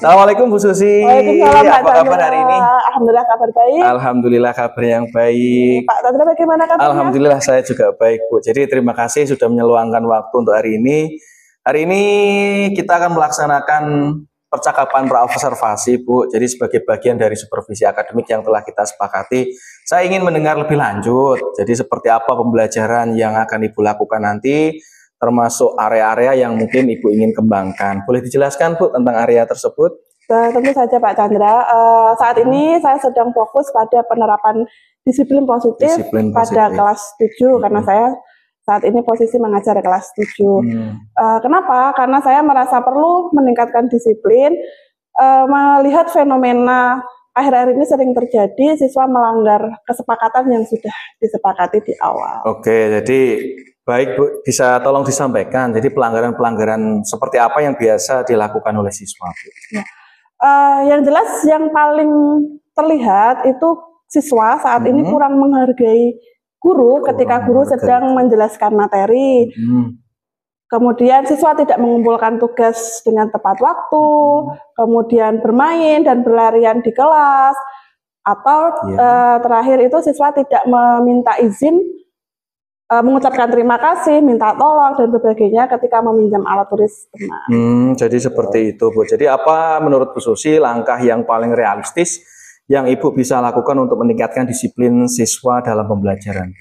Assalamualaikum Bu Susi. Waalaikumsalam Pak Apa kabar Chandra. hari ini? Alhamdulillah kabar baik. Alhamdulillah kabar yang baik. Pak Chandra bagaimana kabarnya? Alhamdulillah saya juga baik Bu. Jadi terima kasih sudah meluangkan waktu untuk hari ini. Hari ini kita akan melaksanakan percakapan praobservasi Bu. Jadi sebagai bagian dari supervisi akademik yang telah kita sepakati, saya ingin mendengar lebih lanjut. Jadi seperti apa pembelajaran yang akan Ibu lakukan nanti, termasuk area-area yang mungkin Ibu ingin kembangkan. Boleh dijelaskan Bu tentang area tersebut? Tentu saja Pak Chandra. Saat ini saya sedang fokus pada penerapan disiplin positif pada kelas 7 karena saya saat ini posisi mengajar kelas 7. Kenapa? Karena saya merasa perlu meningkatkan disiplin, melihat fenomena akhir-akhir ini sering terjadi siswa melanggar kesepakatan yang sudah disepakati di awal. Oke, jadi baik Bu, bisa tolong disampaikan, jadi pelanggaran-pelanggaran seperti apa yang biasa dilakukan oleh siswa Bu? Ya. Yang jelas yang paling terlihat itu siswa saat ini kurang menghargai guru ketika guru sedang menjelaskan materi. Kemudian siswa tidak mengumpulkan tugas dengan tepat waktu, kemudian bermain dan berlarian di kelas, atau terakhir itu siswa tidak meminta izin, mengucapkan terima kasih, minta tolong dan sebagainya ketika meminjam alat tulis teman. Jadi seperti itu Bu. Jadi apa menurut Bu Susi langkah yang paling realistis yang Ibu bisa lakukan untuk meningkatkan disiplin siswa dalam pembelajaran?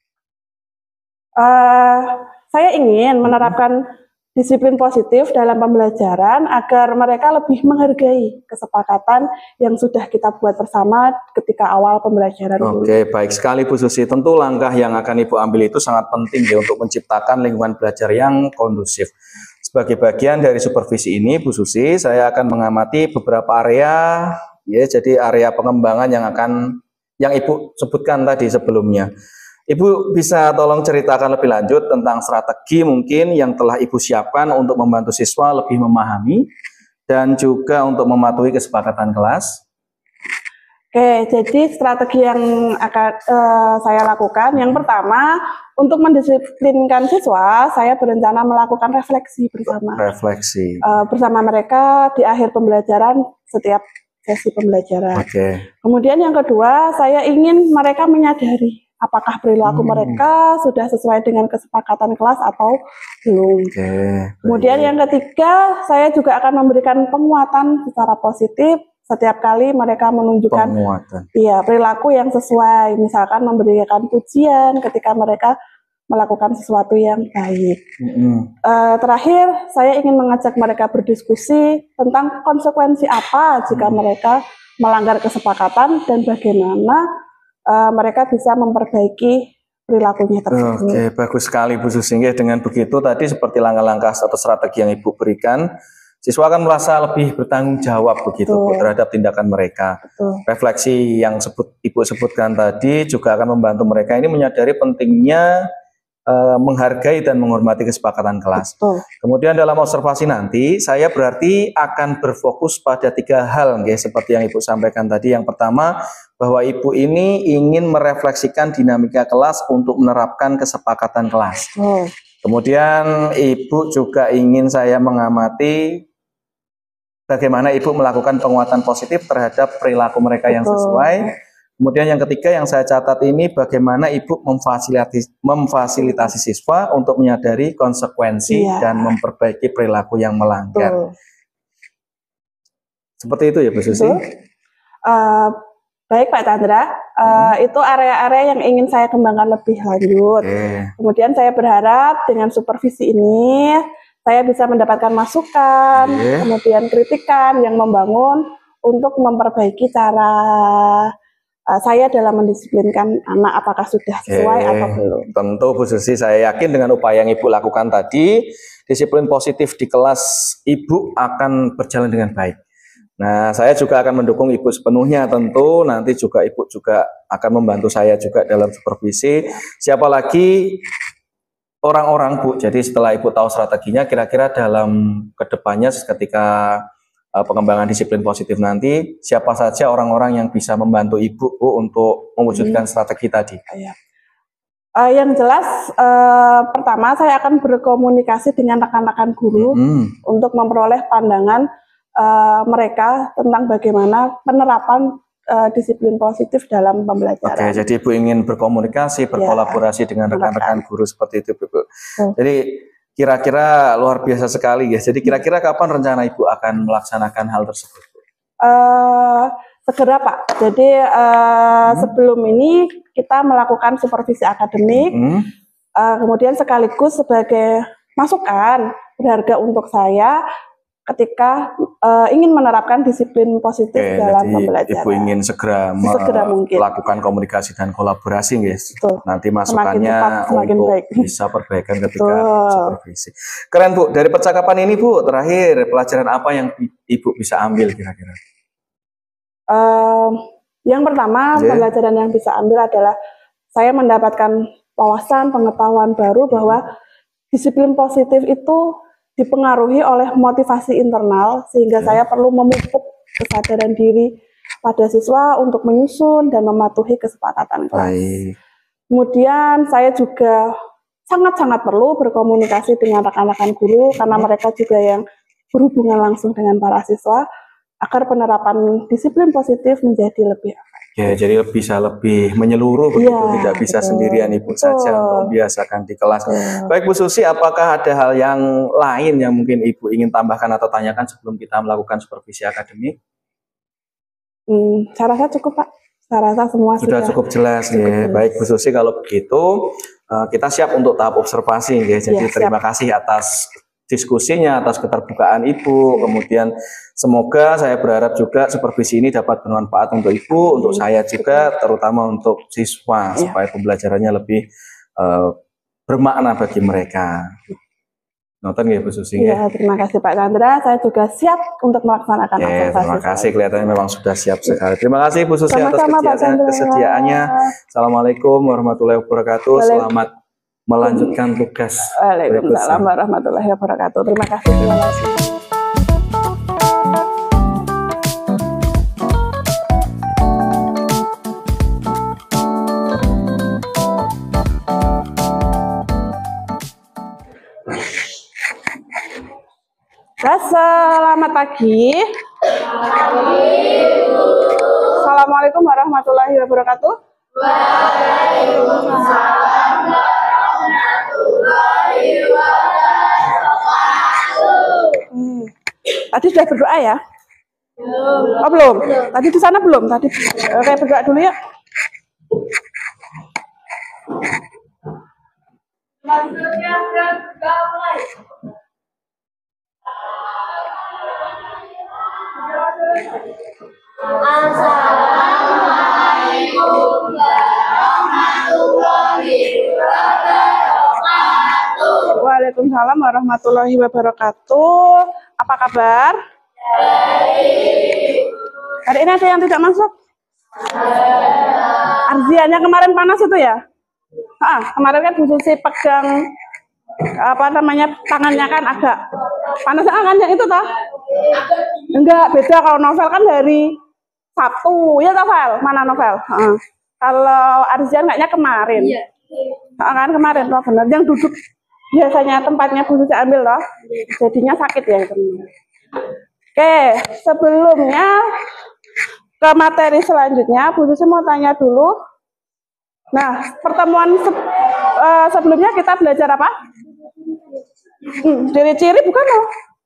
Saya ingin menerapkan disiplin positif dalam pembelajaran agar mereka lebih menghargai kesepakatan yang sudah kita buat bersama ketika awal pembelajaran. Oke, baik sekali Bu Susi. Tentu langkah yang akan Ibu ambil itu sangat penting ya untuk menciptakan lingkungan belajar yang kondusif. Sebagai bagian dari supervisi ini Bu Susi, saya akan mengamati beberapa area ya, jadi area pengembangan yang Ibu sebutkan tadi sebelumnya. Ibu bisa tolong ceritakan lebih lanjut tentang strategi mungkin yang telah Ibu siapkan untuk membantu siswa lebih memahami dan juga untuk mematuhi kesepakatan kelas? Oke, jadi strategi yang akan saya lakukan, yang pertama, untuk mendisiplinkan siswa, saya berencana melakukan refleksi bersama. Bersama mereka di akhir pembelajaran setiap sesi pembelajaran. Kemudian yang kedua, saya ingin mereka menyadari apakah perilaku mereka sudah sesuai dengan kesepakatan kelas atau belum. Kemudian yang ketiga, saya juga akan memberikan penguatan secara positif setiap kali mereka menunjukkan perilaku yang sesuai. Misalkan memberikan pujian ketika mereka melakukan sesuatu yang baik. Terakhir, saya ingin mengajak mereka berdiskusi tentang konsekuensi apa jika mereka melanggar kesepakatan dan bagaimana mereka bisa memperbaiki perilakunya tersebut. Oke, bagus sekali Bu Susi. Dengan begitu tadi seperti langkah-langkah atau strategi yang Ibu berikan, siswa akan merasa lebih bertanggung jawab begitu Bu, terhadap tindakan mereka. Refleksi yang Ibu sebutkan tadi juga akan membantu mereka ini menyadari pentingnya menghargai dan menghormati kesepakatan kelas. Kemudian dalam observasi nanti, saya berarti akan berfokus pada 3 hal, seperti yang Ibu sampaikan tadi. Yang pertama, bahwa Ibu ini ingin merefleksikan dinamika kelas untuk menerapkan kesepakatan kelas. Kemudian Ibu juga ingin saya mengamati bagaimana Ibu melakukan penguatan positif terhadap perilaku mereka yang sesuai. Kemudian yang ketiga yang saya catat ini bagaimana Ibu memfasilitasi siswa untuk menyadari konsekuensi dan memperbaiki perilaku yang melanggar. Seperti itu ya Bu Susi? Baik Pak Chandra, itu area-area yang ingin saya kembangkan lebih lanjut. Kemudian saya berharap dengan supervisi ini saya bisa mendapatkan masukan, kemudian kritikan yang membangun untuk memperbaiki cara saya dalam mendisiplinkan anak apakah sudah sesuai atau belum. Tentu Bu Susi, saya yakin dengan upaya yang Ibu lakukan tadi, disiplin positif di kelas Ibu akan berjalan dengan baik. Nah, saya juga akan mendukung Ibu sepenuhnya tentu, nanti juga Ibu juga akan membantu saya juga dalam supervisi. Siapa lagi orang-orang Bu, jadi setelah Ibu tahu strateginya, kira-kira dalam kedepannya ketika pengembangan disiplin positif nanti, siapa saja orang-orang yang bisa membantu Ibu Bu, untuk mewujudkan strategi tadi? Yang jelas, pertama saya akan berkomunikasi dengan rekan-rekan guru untuk memperoleh pandangan mereka tentang bagaimana penerapan disiplin positif dalam pembelajaran. Oke, jadi Ibu ingin berkomunikasi, berkolaborasi dengan rekan-rekan guru seperti itu, Bu. Jadi kira-kira luar biasa sekali ya. Jadi kira-kira kapan rencana Ibu akan melaksanakan hal tersebut? Segera Pak. Jadi sebelum ini kita melakukan supervisi akademik, kemudian sekaligus sebagai masukan berharga untuk saya ketika ingin menerapkan disiplin positif dalam pembelajaran. Ibu ingin segera melakukan komunikasi dan kolaborasi, guys. Nanti masukannya untuk baik. Bisa perbaikan ketika supervisi. Keren Bu. Dari percakapan ini Bu, terakhir pelajaran apa yang Ibu bisa ambil kira-kira? Yang pertama pelajaran yang bisa ambil adalah saya mendapatkan wawasan pengetahuan baru bahwa disiplin positif itu dipengaruhi oleh motivasi internal, sehingga saya perlu memupuk kesadaran diri pada siswa untuk menyusun dan mematuhi kesepakatan kelas. Kemudian saya juga sangat-sangat perlu berkomunikasi dengan rekan-rekan guru, karena mereka juga yang berhubungan langsung dengan para siswa, agar penerapan disiplin positif menjadi lebih efektif. Ya, jadi bisa lebih menyeluruh begitu, tidak bisa sendirian Ibu saja untuk membiasakan di kelas. Baik Bu Susi, apakah ada hal yang lain yang mungkin Ibu ingin tambahkan atau tanyakan sebelum kita melakukan supervisi akademik? Saya rasa cukup Pak, saya rasa semua sudah cukup jelas ya. Baik Bu Susi, kalau begitu kita siap untuk tahap observasi ya. Jadi terima kasih atas diskusinya, atas keterbukaan Ibu. Kemudian semoga saya berharap juga supervisi ini dapat bermanfaat untuk Ibu, untuk saya juga, terutama untuk siswa, supaya pembelajarannya lebih bermakna bagi mereka. Nonton ya Bu Susi? Ya, terima kasih Pak Chandra. Saya juga siap untuk melaksanakan observasi. Terima kasih, kelihatannya memang sudah siap sekali. Terima kasih Bu Susi atas kesediaannya. Assalamualaikum warahmatullahi wabarakatuh. Selamat melanjutkan tugas. Waalaikumsalam warahmatullahi wabarakatuh. Terima kasih. Terima kasih. Selamat pagi. Assalamualaikum warahmatullahi wabarakatuh. Waalaikumsalam warahmatullahi wabarakatuh. Tadi sudah berdoa ya? Belum. Oh belum? Tadi di sana belum? Tadi kayak berdoa dulu ya. Assalamualaikum warahmatullahi wabarakatuh. Waalaikumsalam warahmatullahi wabarakatuh. Apa kabar? Baik. Hari ini ada yang tidak masuk? Arziannya kemarin panas itu ya? Kemarin kan Bu Susi pegang tangannya kan agak panas kan yang itu toh? Enggak, beda. Kalau novel kan dari Sabtu ya novel. Mana novel? Kalau Arzian kayaknya kemarin. Kan kemarin toh benar. Yang duduk biasanya tempatnya Bu Susi ambil toh. Jadinya sakit ya itu. Oke, sebelumnya ke materi selanjutnya Bu Susi mau tanya dulu. Nah, pertemuan sebelumnya kita belajar apa? Ciri-ciri bukan loh.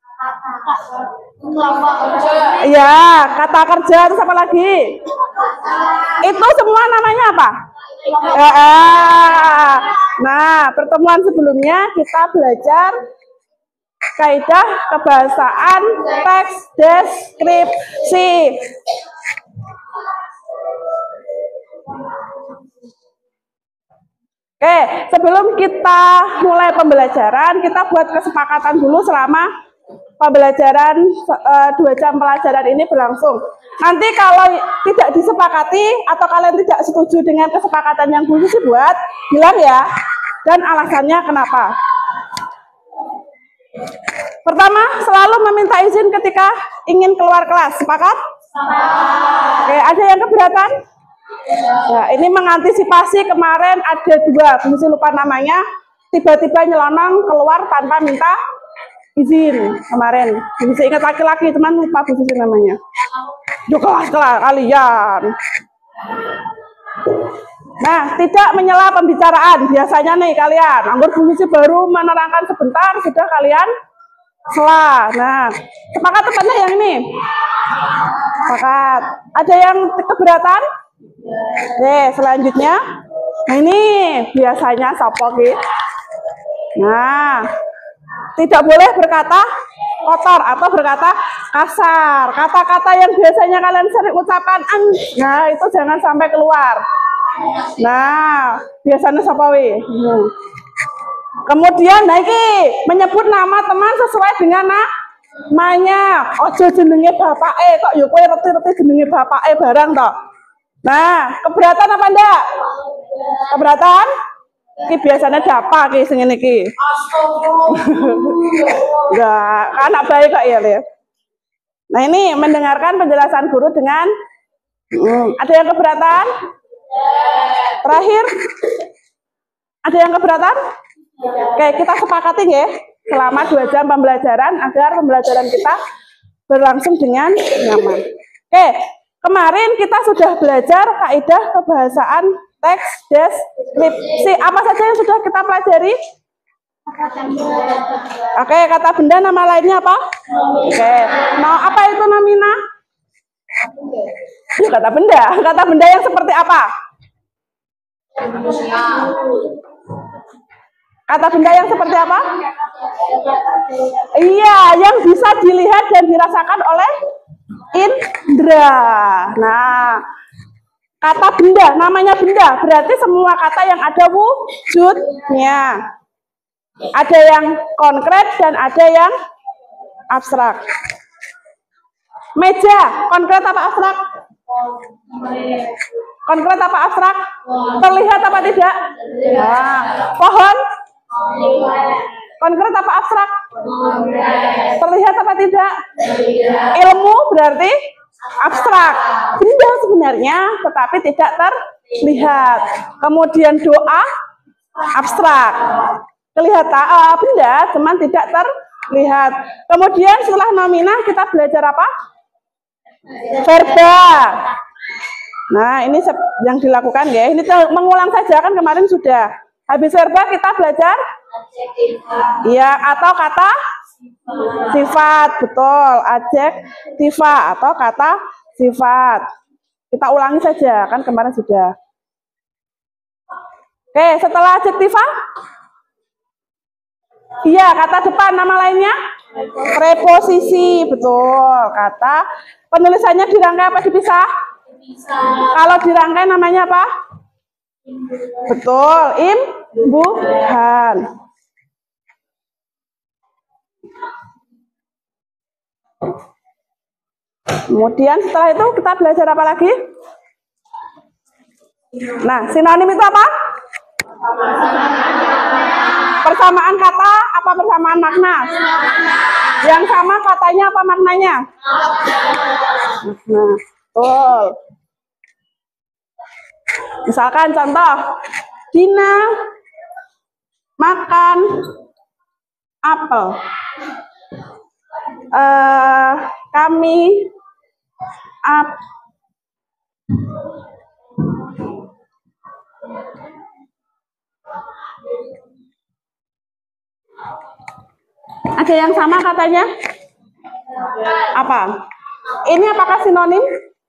Ya, kata kerja, terus apa lagi? Itu semua namanya apa? Nah, pertemuan sebelumnya kita belajar kaidah kebahasaan teks deskripsi. Oke, sebelum kita mulai pembelajaran, kita buat kesepakatan dulu selama pembelajaran 2 jam pelajaran ini berlangsung. Nanti kalau tidak disepakati atau kalian tidak setuju dengan kesepakatan yang Bu Susi buat, bilang ya, dan alasannya kenapa. Pertama, selalu meminta izin ketika ingin keluar kelas. Sepakat? Oke, ada yang keberatan? Ya, ini mengantisipasi kemarin ada 2, Bu Susi lupa namanya, tiba-tiba nyelonong keluar tanpa minta izin kemarin. Bisa ingat laki-laki, teman lupa Bu Susi namanya. Yo kelas kalian. Nah, tidak menyela pembicaraan. Biasanya nih kalian, anggur Bu Susi baru menerangkan sebentar, sudah kalian sela. Nah, sepakat temannya yang ini? Sepakat. Ada yang keberatan? Oke, selanjutnya. Nah, ini biasanya sopo gitu. Nah, tidak boleh berkata kotor atau berkata kasar. Kata-kata yang biasanya kalian sering ucapkan, nah itu jangan sampai keluar. Nah, biasanya siapa wi? Kemudian iki menyebut nama teman sesuai dengan namanya. Ojo jenenge bapake, kok yo kowe reti-reti jenenge bapake barang toh. Nah, keberatan apa ndak? Keberatan? Ini biasanya dapa ki sing ngene iki. Enggak, anak baik kok ya, Le. Nah, ini mendengarkan penjelasan guru dengan ada yang keberatan? Terakhir, ada yang keberatan? Oke, kita sepakati ya, selama 2 jam pembelajaran agar pembelajaran kita berlangsung dengan nyaman. Oke, kemarin kita sudah belajar kaidah kebahasaan teks, deskripsi. Apa saja yang sudah kita pelajari? Oke, kata benda nama lainnya apa? Oke, nah apa itu nomina? Kata benda. Kata benda yang seperti apa? Kata benda yang seperti apa? Iya, yang bisa dilihat dan dirasakan oleh indera. Nah, kata benda, namanya benda, berarti semua kata yang ada wujudnya. Ada yang konkret dan ada yang abstrak. Meja, konkret apa abstrak? Konkret apa abstrak? Terlihat apa tidak? Nah, pohon? Konkret apa abstrak? Terlihat apa tidak? Ilmu berarti abstrak. Benda sebenarnya tetapi tidak terlihat. Kemudian doa abstrak. Kelihatan benda cuman tidak terlihat. Kemudian setelah nomina kita belajar apa? Verba. Nah, ini yang dilakukan ya. Ini mengulang saja kan kemarin sudah. Habis verba kita belajar ya atau kata sifat, betul, adjektiva atau kata sifat. Kita ulangi saja kan kemarin sudah. Oke, setelah adjektiva? Iya, kata depan nama lainnya? Preposisi, betul. Kata penulisannya dirangkai apa dipisah? Kalau dirangkai namanya apa? Betul, imbuhan. Kemudian setelah itu kita belajar apa lagi? Nah, sinonim itu apa? Persamaan kata apa persamaan makna? Yang sama katanya apa maknanya? Nah, betul. Misalkan contoh, Dina makan apel. Kami ada yang sama katanya? Apa? Ini apakah sinonim?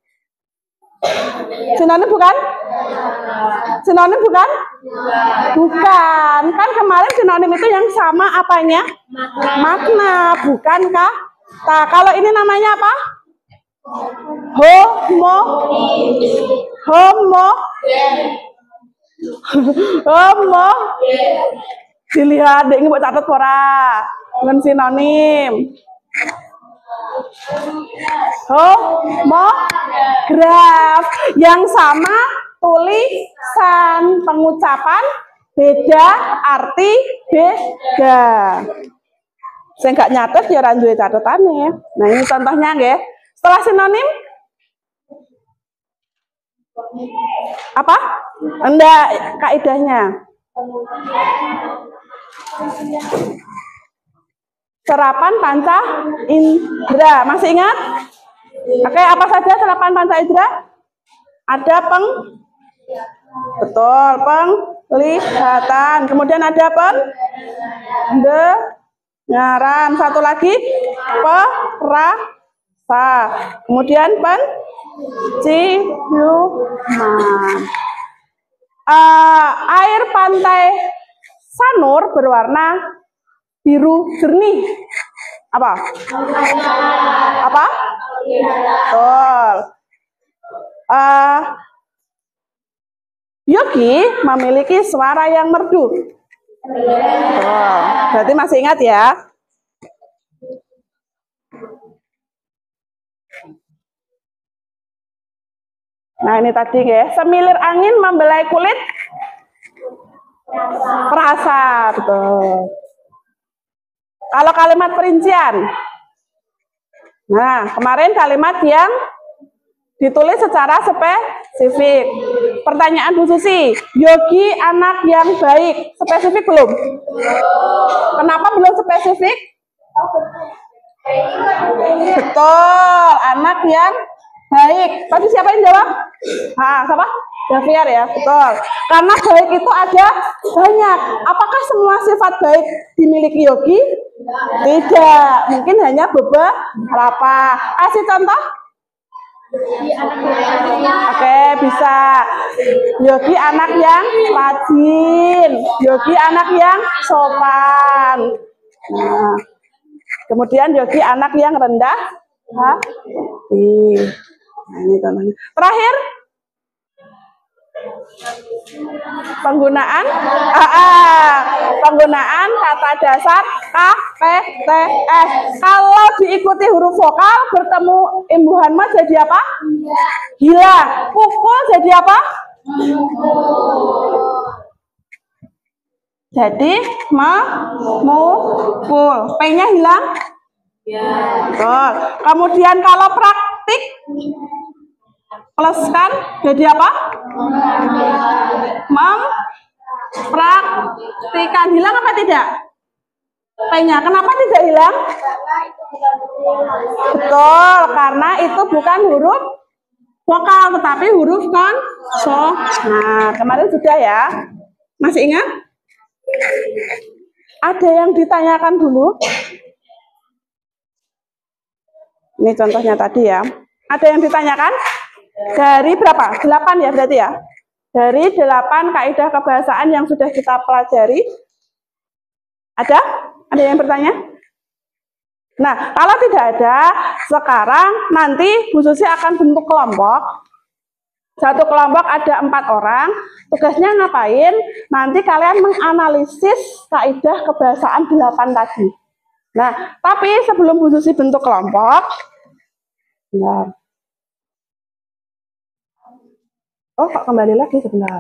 Sinonim bukan? Sinonim bukan? Bukan. Kan kemarin sinonim itu yang sama apanya? Makna, bukan kata. Kalau ini namanya apa? Homo. Dilihat, ini buat catat ora. Dengan sinonim. Homograf yang sama tulisan, pengucapan beda, arti beda. Saya nggak nyatet ya ranjui catatannya. Nah ini contohnya nggih. Setelah sinonim apa? Enggak kaidahnya. serapan panca indera. Masih ingat? Oke, apa saja serapan panca indera? Ada betul, penglihatan. Kemudian ada pendengaran. Satu lagi perasa. Kemudian penciuman. Air pantai Sanur berwarna biru jernih. Apa? Betul. Yogi memiliki suara yang merdu. Betul. Berarti masih ingat ya? Nah ini tadi ya, semilir angin membelai kulit perasa, betul. Kalau kalimat perincian, nah kemarin kalimat yang ditulis secara spesifik. Pertanyaan Bu Susi, Yogi anak yang baik, spesifik belum? Kenapa belum spesifik? Betul, anak yang baik. Tadi siapa yang jawab? Siapa? Javier ya, betul. Karena baik itu ada banyak. Apakah semua sifat baik dimiliki Yogi? Tidak, mungkin hanya beberapa. Kasih contoh? Oke, bisa. Yogi anak yang rajin. Yogi anak yang sopan. Nah, kemudian Yogi anak yang rendah hati. Nah, ini contohnya. Terakhir, penggunaan kata dasar KPTS. Kalau diikuti huruf vokal bertemu imbuhan ma jadi apa? Hilang. Pukul jadi apa? Jadi memukul. P-nya hilang? Betul. Kemudian kalau praktik pluskan jadi apa? Mempraktikan. Hilang apa tidak? P-nya. Kenapa tidak hilang? Betul, karena itu bukan huruf vokal, tetapi huruf konsonan. Kemarin sudah ya. Masih ingat? Ada yang ditanyakan dulu? Ini contohnya tadi ya. Ada yang ditanyakan? Dari berapa? 8 ya berarti ya? Dari 8 kaidah kebahasaan yang sudah kita pelajari. Ada? Ada yang bertanya? Nah, kalau tidak ada, sekarang nanti Bu Susi akan bentuk kelompok. Satu kelompok ada 4 orang. Tugasnya ngapain? Nanti kalian menganalisis kaidah kebahasaan 8 tadi. Nah, tapi sebelum Bu Susi bentuk kelompok, bentar. Oh, kok kembali lagi sebentar.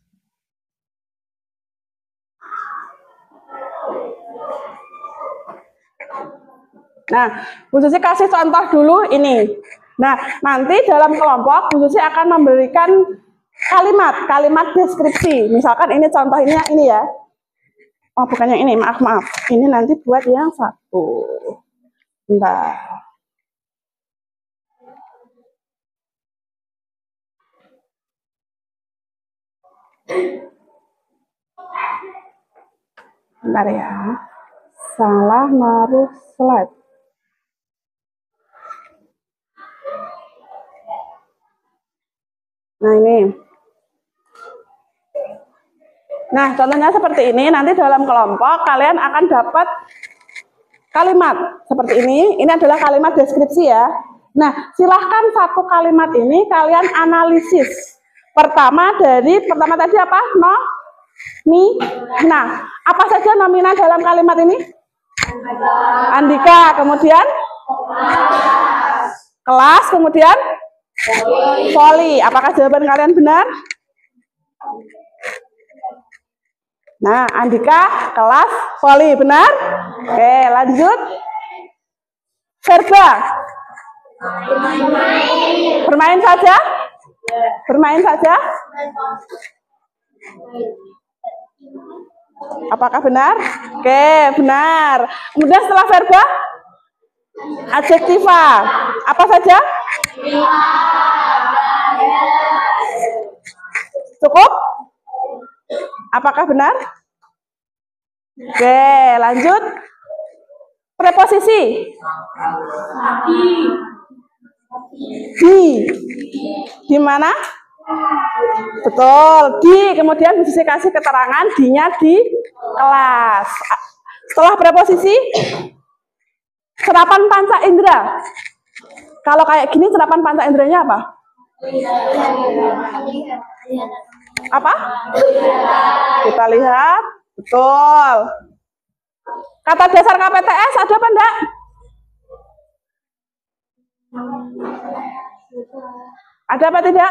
Nah, Bu Susi kasih contoh dulu ini. Nah, nanti dalam kelompok Bu Susi akan memberikan kalimat deskripsi. Misalkan ini contohnya ini ya. Oh, bukan yang ini, maaf. Ini nanti buat yang satu. Bentar. Bentar ya. Salah naruh slide. Nah, ini. Nah, contohnya seperti ini. Nanti dalam kelompok kalian akan dapat kalimat seperti ini. Ini adalah kalimat deskripsi ya. Nah, silahkan satu kalimat ini kalian analisis. Pertama tadi apa? Nomina. Apa saja nomina dalam kalimat ini? Andika. Kemudian? Kelas. Kemudian? Voli. Apakah jawaban kalian benar? Nah, Andika, kelas, voli. Benar? Oke, lanjut. Verba. Bermain saja? Bermain saja? Apakah benar? Oke, benar. Kemudian setelah verba, adjektiva. Apa saja? Cukup? Apakah benar? Oke, lanjut. Preposisi. Di mana? Betul, kemudian bisa kasih keterangan di-nya di kelas. Setelah preposisi, serapan panca indera. Kalau kayak gini, serapan panca inderanya apa? Apa? Kita lihat. Betul. Kata dasar KPTS ada apa enggak? Ada apa tidak?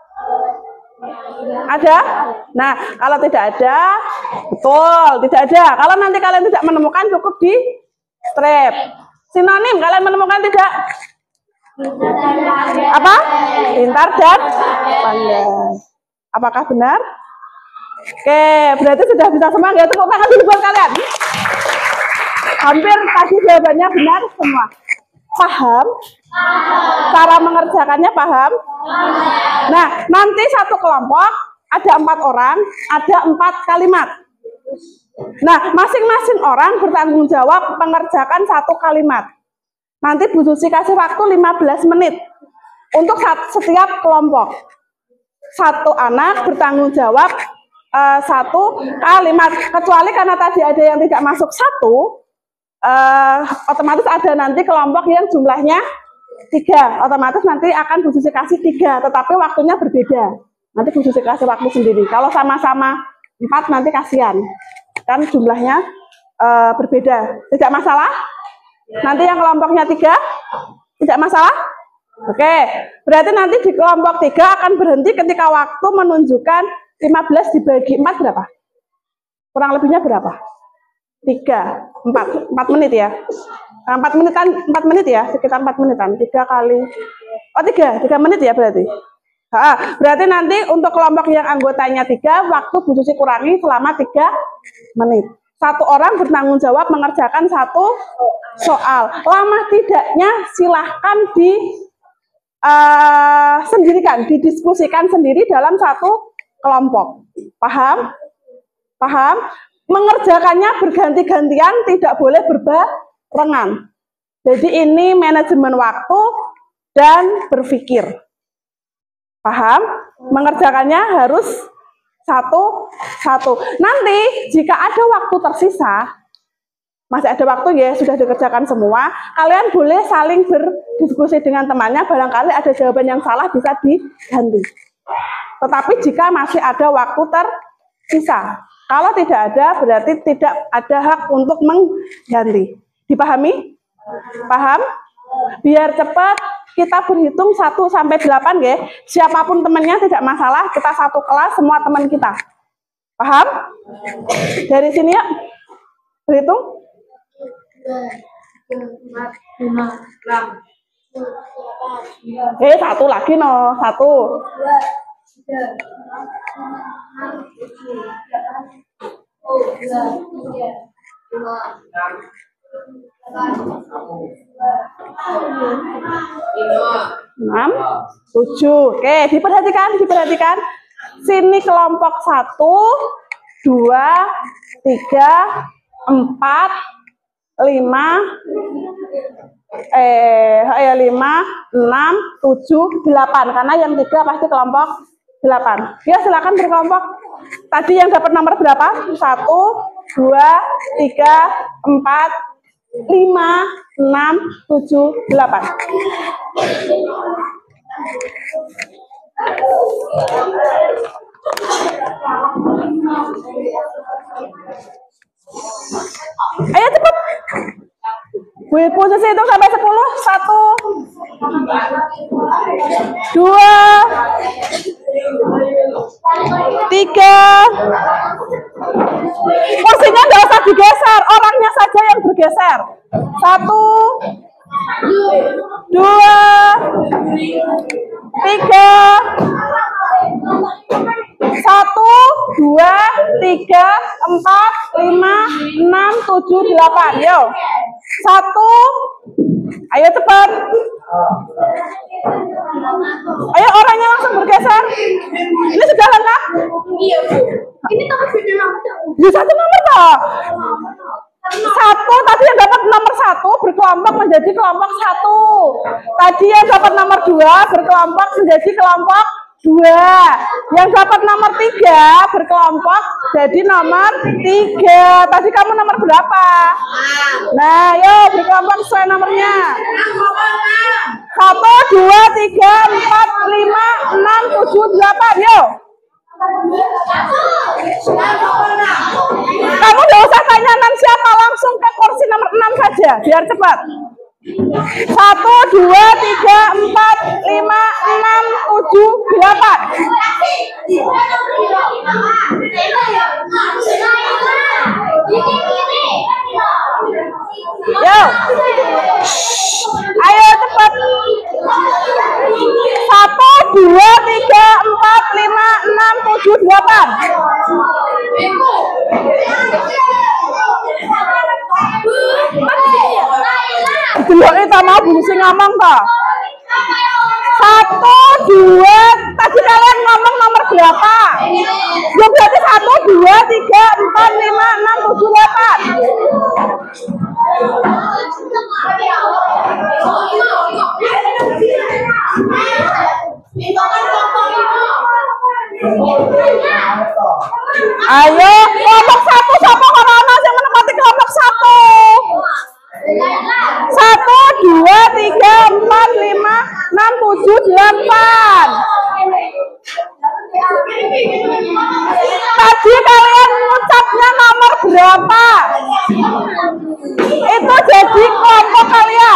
Ada? Nah, kalau tidak ada, betul, tidak ada. Kalau nanti kalian tidak menemukan, cukup di strip. Sinonim, kalian menemukan tidak? Apa? Pintar dan pandai. Apakah benar? Oke, berarti sudah bisa semua. Ya, tepuk tangan dulu buat kalian. Hampir tadi jawabannya benar semua. Paham? Cara mengerjakannya paham? Nah, nanti satu kelompok ada 4 orang, ada 4 kalimat. Nah, masing-masing orang bertanggung jawab mengerjakan 1 kalimat. Nanti Bu Susi kasih waktu 15 menit untuk setiap kelompok. 1 anak bertanggung jawab 1 kalimat. Kecuali karena tadi ada yang tidak masuk 1, otomatis ada nanti kelompok yang jumlahnya 3. Otomatis nanti akan Bu Susi kasih 3, tetapi waktunya berbeda. Nanti Bu Susi kasih waktu sendiri. Kalau sama-sama 4 nanti kasihan, kan jumlahnya berbeda. Tidak masalah? Nanti yang kelompoknya 3 tidak masalah? Oke, berarti nanti di kelompok 3 akan berhenti ketika waktu menunjukkan 15 dibagi 4 berapa? Kurang lebihnya berapa? 4 menit ya. 4 menit ya, sekitar 4 menitan. 3 kali. Oh, 3 menit ya berarti. Berarti nanti untuk kelompok yang anggotanya 3, waktu Bu Susi kurangi selama 3 menit. 1 orang bertanggung jawab mengerjakan 1 soal. Lama tidaknya silahkan sendirikan, didiskusikan sendiri dalam 1 kelompok. Paham? Paham? Mengerjakannya berganti-gantian, tidak boleh berbarengan. Jadi ini manajemen waktu dan berpikir. Paham? Mengerjakannya harus satu-satu. Nanti jika ada waktu tersisa, masih ada waktu ya, sudah dikerjakan semua, kalian boleh saling berdiskusi dengan temannya, barangkali ada jawaban yang salah bisa diganti. Tetapi jika masih ada waktu tersisa, kalau tidak ada berarti tidak ada hak untuk mengganti. Dipahami? Paham? Biar cepat kita berhitung 1 sampai 8 ya. Siapapun temannya tidak masalah, kita 1 kelas semua teman kita. Paham? Dari sini ya. Berhitung. 1 lagi no, 1. 6, 7. Oke, diperhatikan. Sini kelompok 1, 2, 3, 4, 5, 6, 7, 8. Karena yang 3 pasti kelompok 8. Ya, silakan berkelompok. Tadi yang dapat nomor berapa? 1, 2, 3, 4, 5, 6, 7, 8. Ayo cepat. Posisi itu sampai 10. 1, 2, 3. Kursinya nggak usah digeser, orangnya saja yang bergeser. 1, 2, 3, 1, 2, 3, 4, 5, 6, 7, 8. Yo. 1. Ayo cepat. Ayo orangnya langsung bergeser. Ini sudah lengkap? Iya, Bu. Ini tapi beda nomor. Di satu nomor toh. 1 tadi yang dapat nomor 1 berkelompok menjadi kelompok 1. Tadi yang dapat nomor 2 berkelompok menjadi kelompok 2. Yang dapat nomor 3 berkelompok jadi nomor 3. Tadi kamu nomor berapa? Nah, yuk berkelompok sesuai nomornya. 1, 2, 3, 4, 5, 6, 7, 8. Yuk. Kamu gak usah tanya nan siapa, langsung ke kursi nomor 6 saja, biar cepat. 1, 2, 3, 4, 5, 6, 7, 8. Yo. Ayo cepat. 1, 2, 3, 4, 5, 6, 7, 8. Delok itu mau bungsi ngomong toh. 1, 2. Tadi kalian ngomong nomor berapa? Ya berarti 1, 2, 3, 4, 5, 6, 7, 8. Ayo kelompok 1 siapa corona yang menempati kelompok 1? 1, 2, 3, 4, 5, 6, 7, 8. Tadi kalian mengucapnya nomor berapa? Itu jadi kelompok kalian.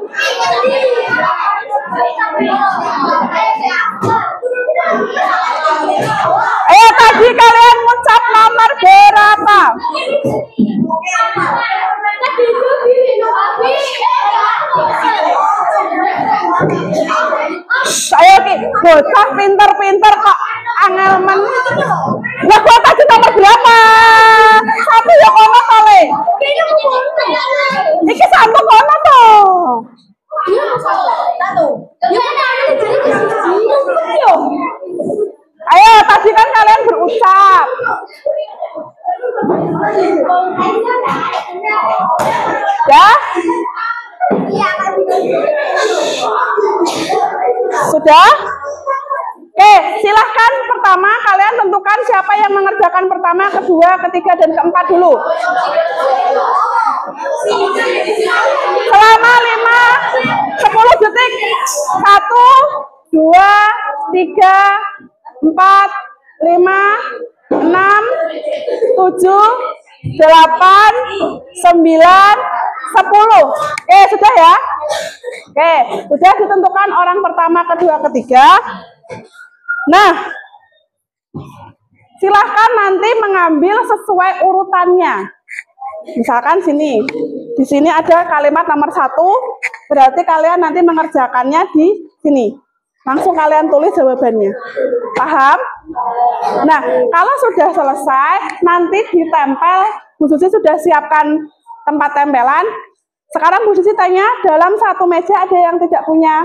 Ayo tadi kalian mengucap nomor berapa? Saya bocah pinter-pinter kok angelmen. Lah kok tadi nomor berapa? 1 ya kono kali. Iki satu kono tuh. Ayo tadi kan kalian berucap. Ya? Sudah? Oke, silahkan pertama kalian tentukan siapa yang mengerjakan pertama, kedua, ketiga, dan keempat dulu. Selama 10 detik. 1, 2, 3, 4, 5, 6, 7, 8, 9, 10. Oke, sudah ya? Oke, sudah ditentukan orang pertama, kedua, ketiga. Nah, silahkan nanti mengambil sesuai urutannya. Misalkan sini, di sini ada kalimat nomor 1, berarti kalian nanti mengerjakannya di sini. Langsung kalian tulis jawabannya. Paham? Nah, kalau sudah selesai, nanti ditempel. Bu Susi sudah siapkan tempat tempelan. Sekarang Bu Susi tanya, dalam satu meja ada yang tidak punya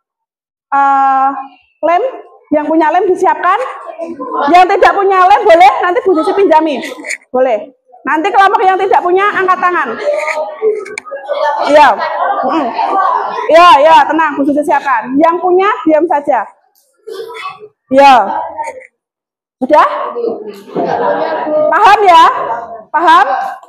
lem? Yang punya lem disiapkan? Yang tidak punya lem boleh nanti Bu Susi pinjami. Boleh. Nanti kelompok yang tidak punya angkat tangan. Iya. Ya, tenang, Bu Susi siapkan. Yang punya diam saja. Ya. Sudah? Paham ya? Paham?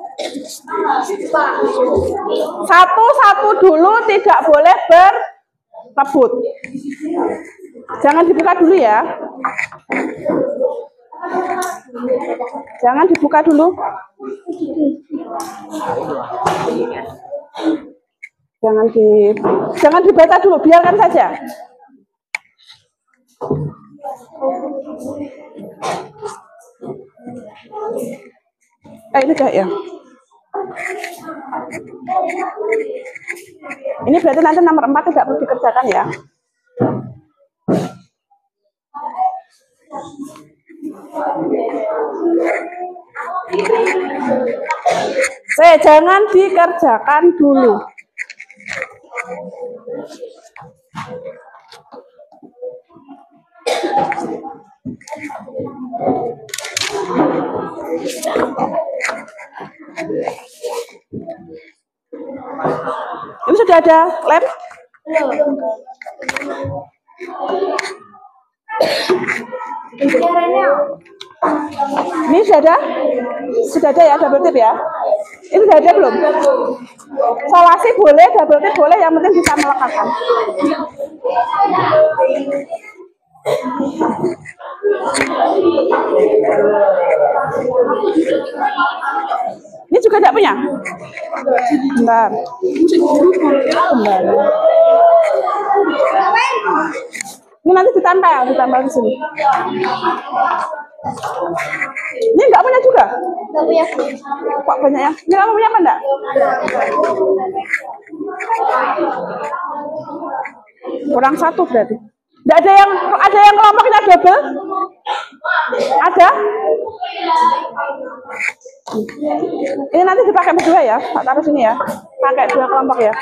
Satu-satu dulu, tidak boleh berebut. Jangan dibuka dulu ya. Jangan dibuka dulu. Jangan dibaca dulu, biarkan saja. Ini enggak ya? Ini berarti nanti nomor 4 tidak perlu dikerjakan ya. Jangan dikerjakan dulu. Ini sudah ada lem? Ini sudah ada? Sudah ada ya, double tip ya? Ini sudah ada belum? Solasi boleh, double tip boleh, yang penting bisa melekatkan. Ini juga tidak punya? Bentar. Ini nanti ditempel di sini. Ini enggak punya juga? Enggak punya. Kok banyak ya? Ini kamu punya apa enggak? Kurang satu berarti. Enggak ada yang kelompoknya double? Ada? Ini nanti dipakai berdua ya, tak taruh sini ya. Pakai 2 kelompok ya.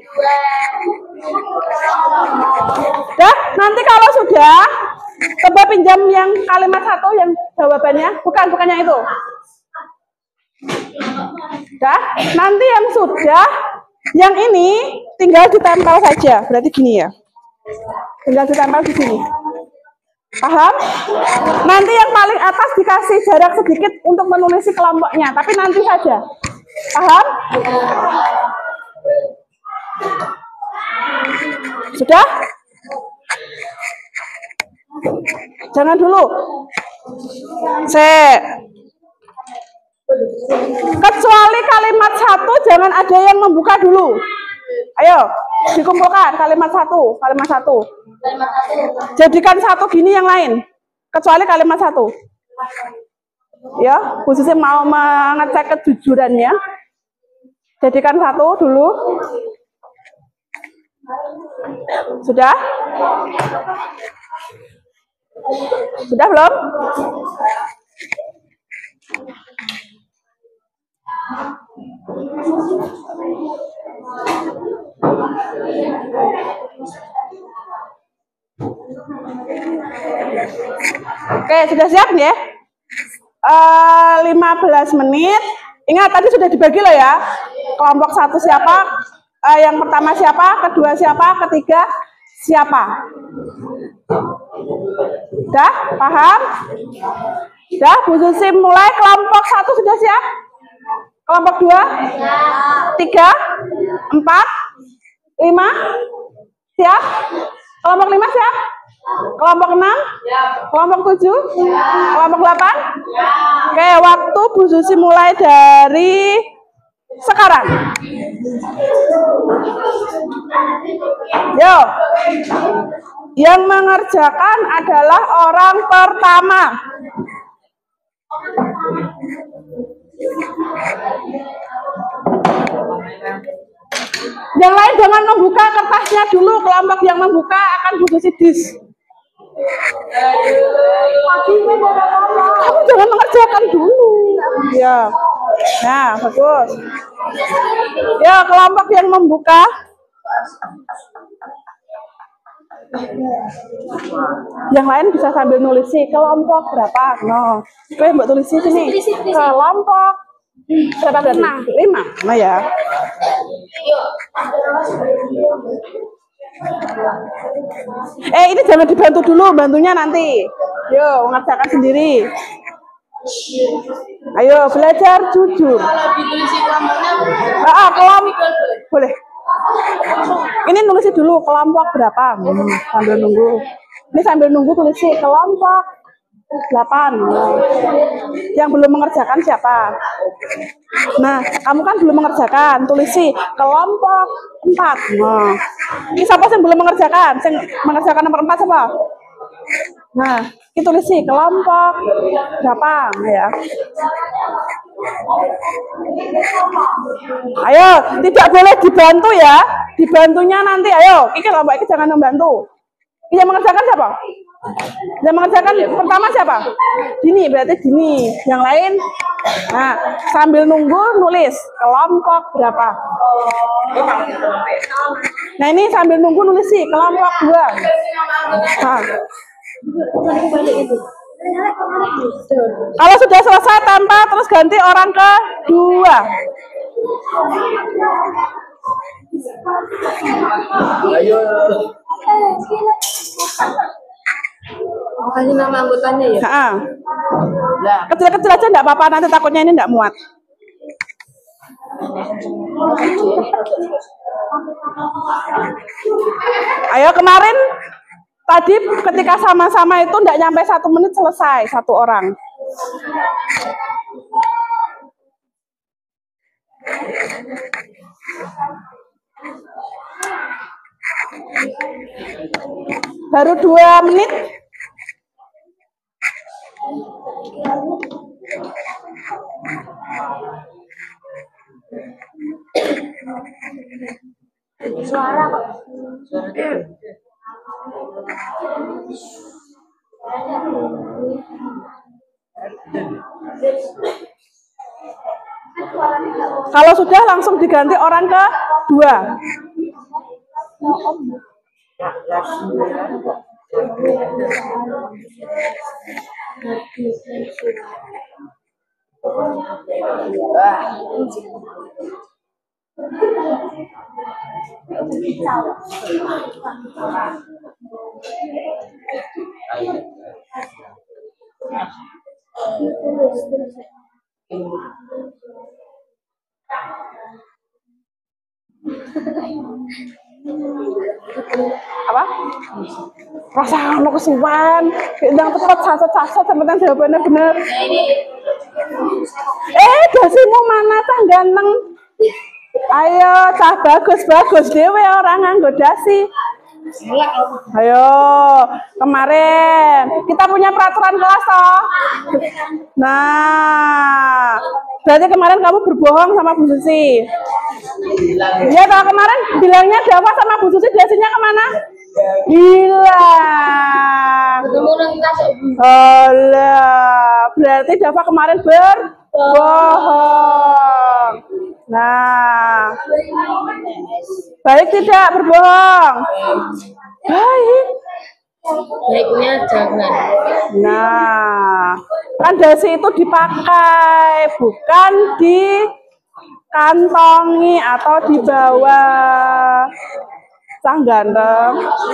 Dah, nanti kalau sudah coba pinjam yang kalimat 1 yang jawabannya, bukan yang itu. Dah, nanti yang sudah, yang ini tinggal ditempel saja. Berarti gini ya. Tinggal ditempel di sini. Paham? Nanti yang paling atas dikasih jarak sedikit untuk menulis kelompoknya, tapi nanti saja. Paham? Sudah? Jangan dulu. Kecuali kalimat 1 jangan ada yang membuka dulu. Ayo, dikumpulkan kalimat 1. Jadikan 1 gini yang lain. Kecuali kalimat 1. Ya, khususnya mau mengecek kejujurannya. Jadikan 1 dulu. Sudah? Sudah belum? Oke, sudah siap ya? 15 menit. Ingat tadi sudah dibagi loh ya. Kelompok 1 siapa? Yang pertama siapa? Kedua siapa? Ketiga siapa? Dah? Paham? Dah, Bu Susi mulai. Kelompok 1 sudah siap? Kelompok 2? 3? 4? 5? Siap? Kelompok 5 siap? Kelompok 6? Kelompok 7? Kelompok 8? Oke, waktu Bu Susi mulai dari sekarang. Yo. Yang mengerjakan adalah orang pertama. Yang lain jangan membuka kertasnya dulu. Kelompok yang membuka akan Bu Susi dis. Kamu jangan mengerjakan dulu. Ya. Nah, bagus. Ya, kelompok yang membuka. Yang lain bisa sambil nulis sih kelompok berapa. No. Oke, Mbak tulis sini. Kelompok berapa berarti? 5. Nah ya. Ini jangan dibantu dulu, bantunya nanti. Yo, mengerjakan sendiri. Ayo, belajar jujur. Kelompok boleh. Ini nulis dulu kelompok berapa. Sambil nunggu. Ini sambil nunggu tulis kelompok 8. Yang belum mengerjakan siapa? Nah, kamu kan belum mengerjakan, tulis kelompok 4. Nah, ini siapa yang belum mengerjakan? Yang mengerjakan nomor 4 siapa? Nah, ini tulis kelompok berapa? Nah, ya. Ayo, tidak boleh dibantu ya. Dibantunya nanti, ayo. Ini kelompok ini jangan membantu. Yang mengerjakan siapa? Yang mengerjakan pertama siapa? Dini, berarti Dini. Yang lain, nah sambil nunggu nulis kelompok berapa. Nah ini sambil nunggu nulis sih kelompok 2. Nah. Kalau sudah selesai tanpa terus ganti orang kedua. Ayo. Kasih nama anggotanya ya? Nah, kecil-kecil aja enggak apa-apa, nanti takutnya ini enggak muat. Ayo kemarin tadi ketika sama-sama itu enggak nyampe 1 menit selesai 1 orang. Baru 2 menit. Suara kok. Kalau sudah langsung diganti orang kedua. Apa? Rasa mau kesuwan, yang tepat sasat-sasat sampai jawabannya bener. Dasimu mana cah ganteng? Ayo cah bagus dewe orang nganggo dasi. Ayo, kemarin kita punya peraturan kelas toh. Nah, berarti kemarin kamu berbohong sama Bu Susi. Ya, kalau kemarin bilangnya Dava sama Bu Susi dasinya kemana? Hilang. Alah, berarti Dava kemarin berbohong. Nah, baik tidak berbohong? Baik. Baiknya jangan. Nah, kan dasi itu dipakai, bukan dikantongi atau dibawa. Sang ganteng.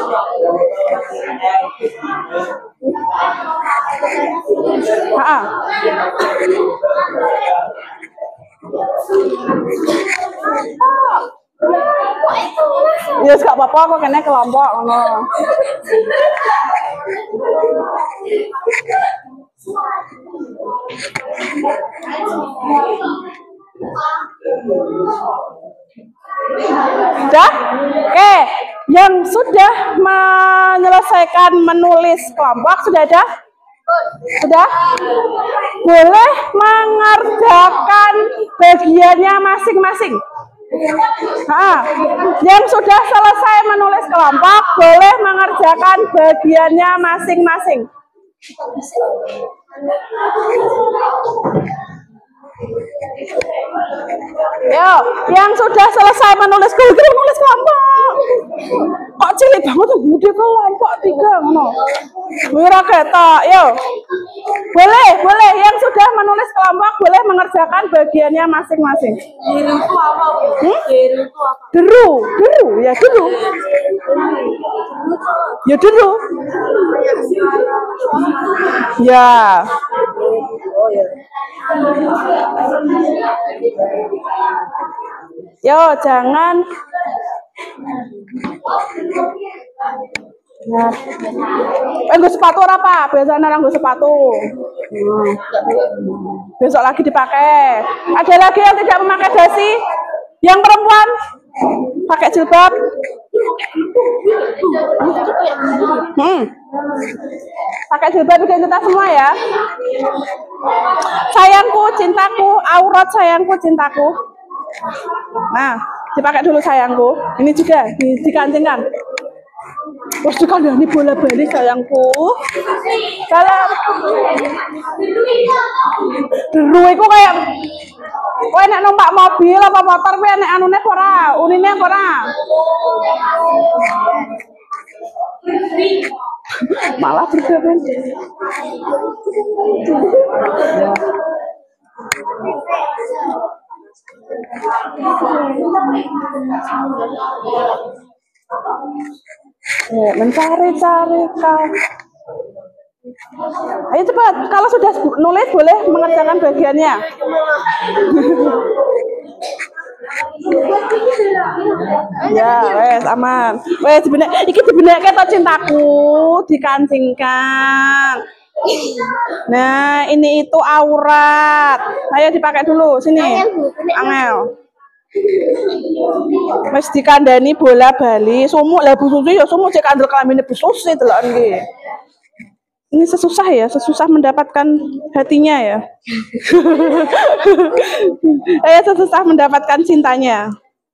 Ya gak apa-apa kok kene kelompok ngono. Sudah? Oke, yang sudah menyelesaikan menulis kelompok sudah ada? Sudah? Boleh mengerjakan bagiannya masing-masing. Yang sudah selesai menulis kelompok boleh mengerjakan bagiannya masing-masing. Yo, yang sudah selesai menulis kelompok. Kok cilik banget tuh gede kelompok 3 ngono. Wira ketok, yo. Boleh yang sudah menulis kelompok boleh mengerjakan bagiannya masing-masing. Deru itu apa? Deru itu apa? Deru, ya deru. Ya deru. Ya. Oh ya. Yo, jangan. Nah. Nggo sepatu ora apa? Biasanya orang nggo sepatu. Besok lagi dipakai. Ada lagi yang tidak memakai dasi? Yang perempuan pakai jilbab. Pakai jilbab identitas semua ya. Sayangku, cintaku, aurat sayangku, cintaku. Nah, dipakai dulu sayangku. Ini juga dikancingkan. Terus dikandani bola bali sayangku. Salam. Deru iku kayak kowe nek numpak mobil apa motor kowe nek anune ora, unine ora. Malah berdebat. Mencari-cari kan. Ayo cepat, kalau sudah nulis boleh mengerjakan bagiannya. Ya, wes aman. Wes iki dibenekke to cintaku, dikancingkan. Nah, ini itu aurat. Ayo dipakai dulu sini. Angel. Wes dikandani bola bali, sumuk lah Bu Susi ya sumuk cek kandel kelamine Bu Susi delok nggih. Ini sesusah ya, sesusah mendapatkan hatinya ya. Saya sesusah mendapatkan cintanya.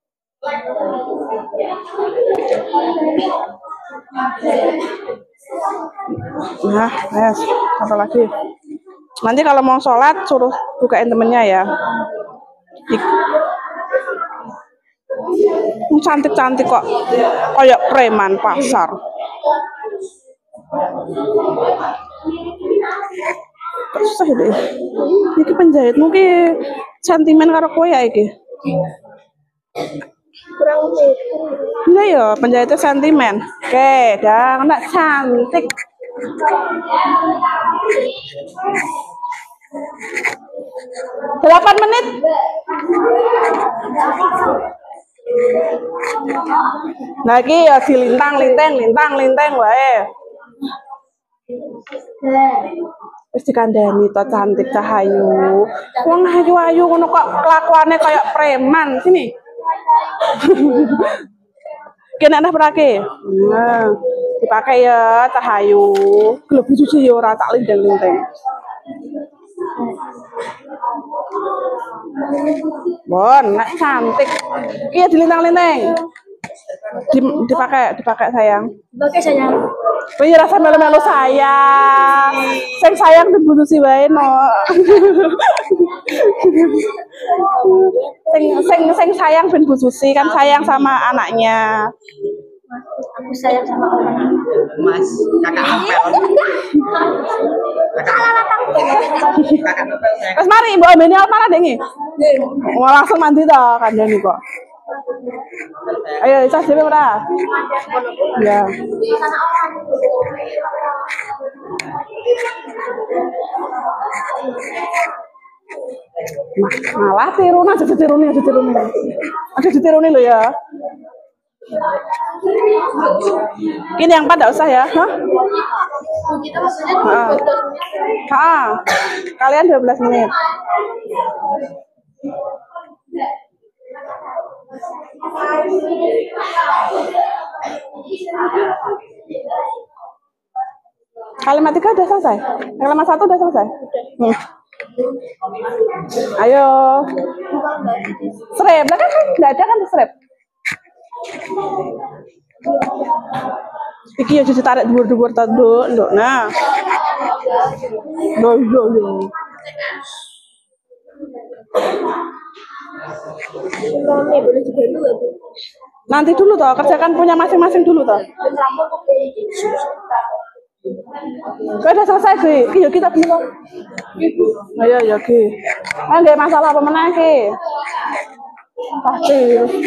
Nah, yes. Apa lagi? Nanti kalau mau sholat suruh bukain temennya ya. Cantik-cantik kok, kayak preman pasar. Kok susah ya deh. Iki penjahit mungkin sentimen karo kowe ya iki. Kurang Iya ya, penjahitnya sentimen. Oke, dah nak cantik. Delapan menit. Lagi ya dilintang-linteng wae. Wis dikandani to cantik cahayu. Wong ayu-ayu ngono kok kelakuane kayak preman. Sini. Kena nah perake. Nah, dipakai ya cahayu. Lebih suci ya ora tak linteng-linteng. Bon, nak cantik. Iya dilintang-linteng. Dipakai sayang. Pakai sayang. Oh iya rasa melu-melu sayang. Sayang dibunuh si wae no. Sing sayang ben Bu Susi kan sayang sama anaknya. Aku sayang sama orang. Mas, kakak ngepel. Kakak ngepel. Wes mari mbok ambene almara dengi. Mau langsung mandi to kandhani kok. Ayo cas dhewe ora? Ya. Malah tiruna aja ditiruni. Ada ditiruni lo ya. Ini yang pada usah ya, hah? Kita maksudnya 12 menit. Kalian 12 menit. Kalimat 3 udah selesai. Kalimat 1 udah selesai. Ayo. Serep, lah kan enggak ada kan serep. Iki ya ditarik dhuwur-dhuwur ta, Nduk. Nah. Yo. Nanti dulu toh, kerjakan punya masing-masing dulu toh. Udah selesai sih, yuk kita belum. Ayo Ki. Nggak masalah apa menang Ki. Pasti.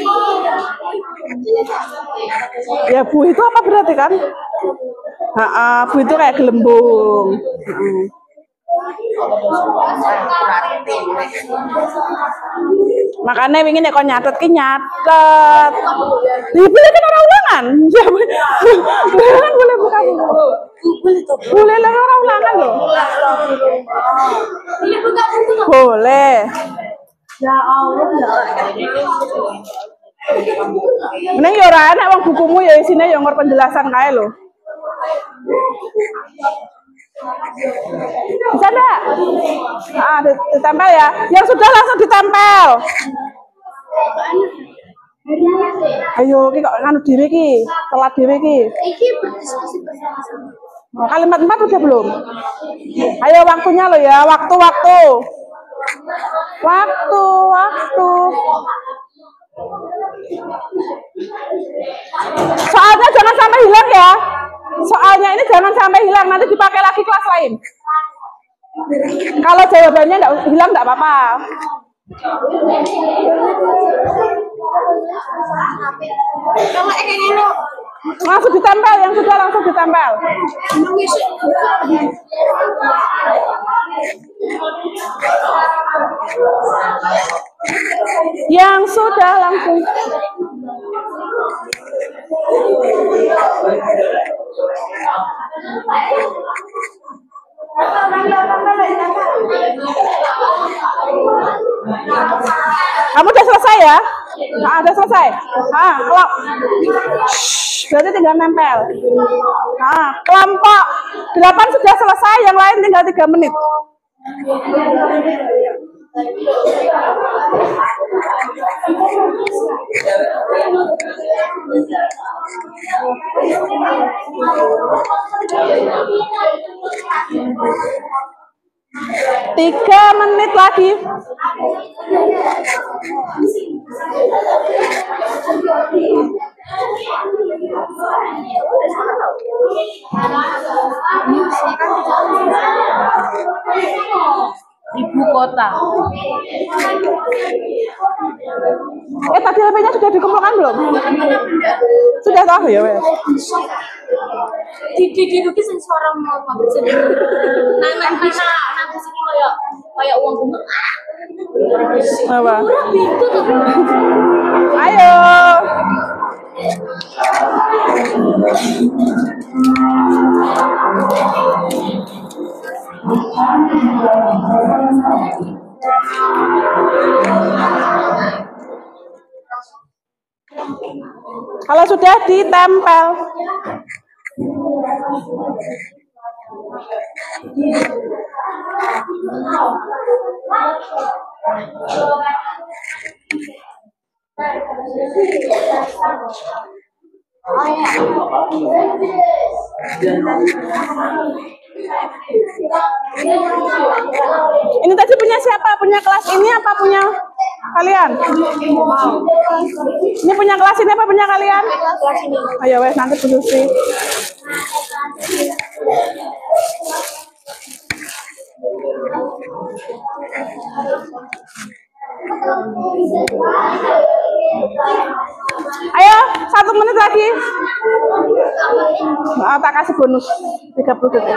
Ya Bu itu apa berarti kan? Bu itu kayak gelembung. Makanya ingin kok nyatet ki nyatet. Boleh kan orang ulangan? Ya kan boleh buka buku. Boleh lah orang ulangan loh. Boleh. Ya Allah. Mending ya ora enak wong bukumu ya isine ya ngor penjelasan kae lho. Bisa enggak? Ditempel ya. Yang sudah langsung ditempel. Ayo, ki kok nganu dhewe ki, telat dhewe ki. Iki berdiskusi bersama-sama. Oh, kalimat 4 udah belum? Ayo waktunya lo ya, waktu. Soalnya jangan sampai hilang ya. Soalnya ini jangan sampai hilang, nanti dipakai lagi kelas lain. Kalau jawabannya nggak hilang nggak apa-apa. Langsung ditempel, yang sudah langsung ditempel. Yang sudah langsung. Kamu udah selesai ya? Nah, udah selesai. Kalau berarti tinggal nempel. Kelompok 8 sudah selesai, yang lain tinggal 3 menit. Tiga menit lagi. Ibu kota. Tadi HP-nya sudah dikumpulkan belum? Sudah tahu ya, wes. Di lukis yang suara mau sedih. Anak sini kayak uang bunga. Apa? Itu tuh. Ayo. Kalau sudah ditempel. Ini tadi punya siapa? Punya kelas ini apa punya kalian? Ini punya kelas ini apa punya kalian? Kelas ini. Ayo wes nanti produksi. Ayo, 1 menit lagi. Tak kasih bonus 30 detik.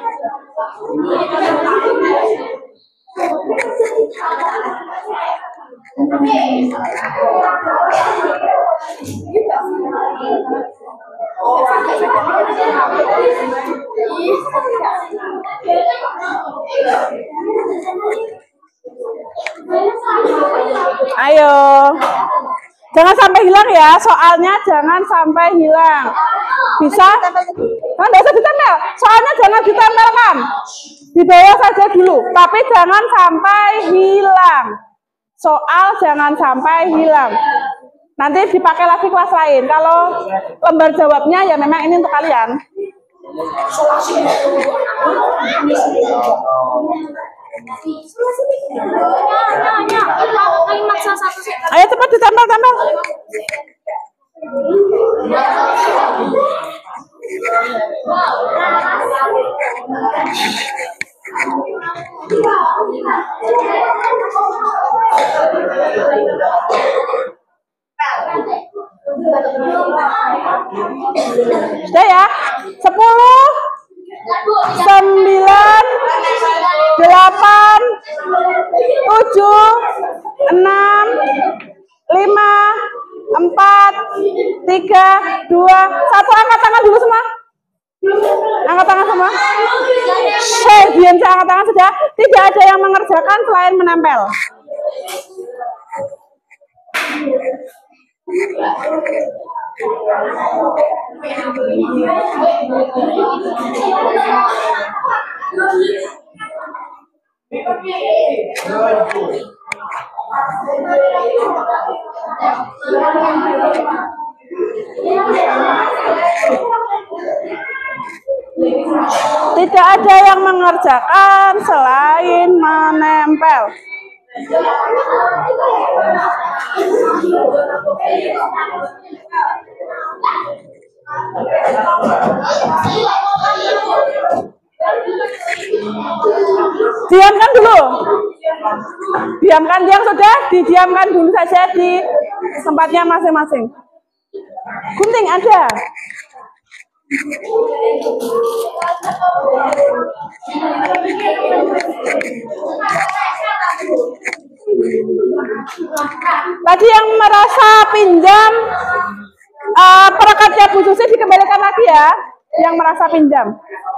Ayo, jangan sampai hilang ya, soalnya jangan sampai hilang. Bisa? Nggak usah ditempel, soalnya jangan ditempelkan. Di bawah saja dulu, tapi jangan sampai hilang. Soal jangan sampai hilang. Nanti dipakai lagi kelas lain. Kalau lembar jawabnya ya memang ini untuk kalian. Ayo cepat ditempel-tempel. Sudah ya? 10, 9, 8, 7, 6, 5, 4, 3, 2, 1. Angkat tangan dulu semua. Angkat tangan semua. Biar saya angkat tangan sudah. Tidak ada yang mengerjakan selain menempel. Tidak ada yang mengerjakan selain menempel. Diamkan dulu. Diamkan yang sudah, didiamkan dulu saja di tempatnya masing-masing. Gunting ada. Tadi yang merasa pinjam perekatnya Bu Susi dikembalikan lagi ya, yang merasa pinjam.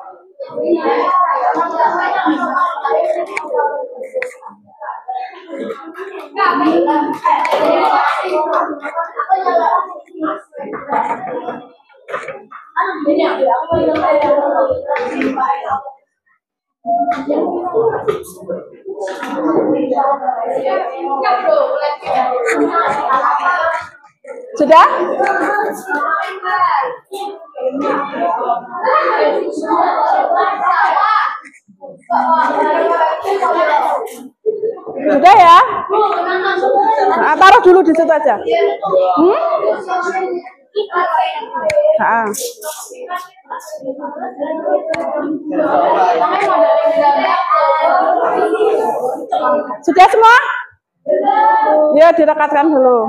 Sudah? Sudah ya? Nah, taruh dulu di situ aja. Nah. Sudah semua? Ya, direkatkan dulu.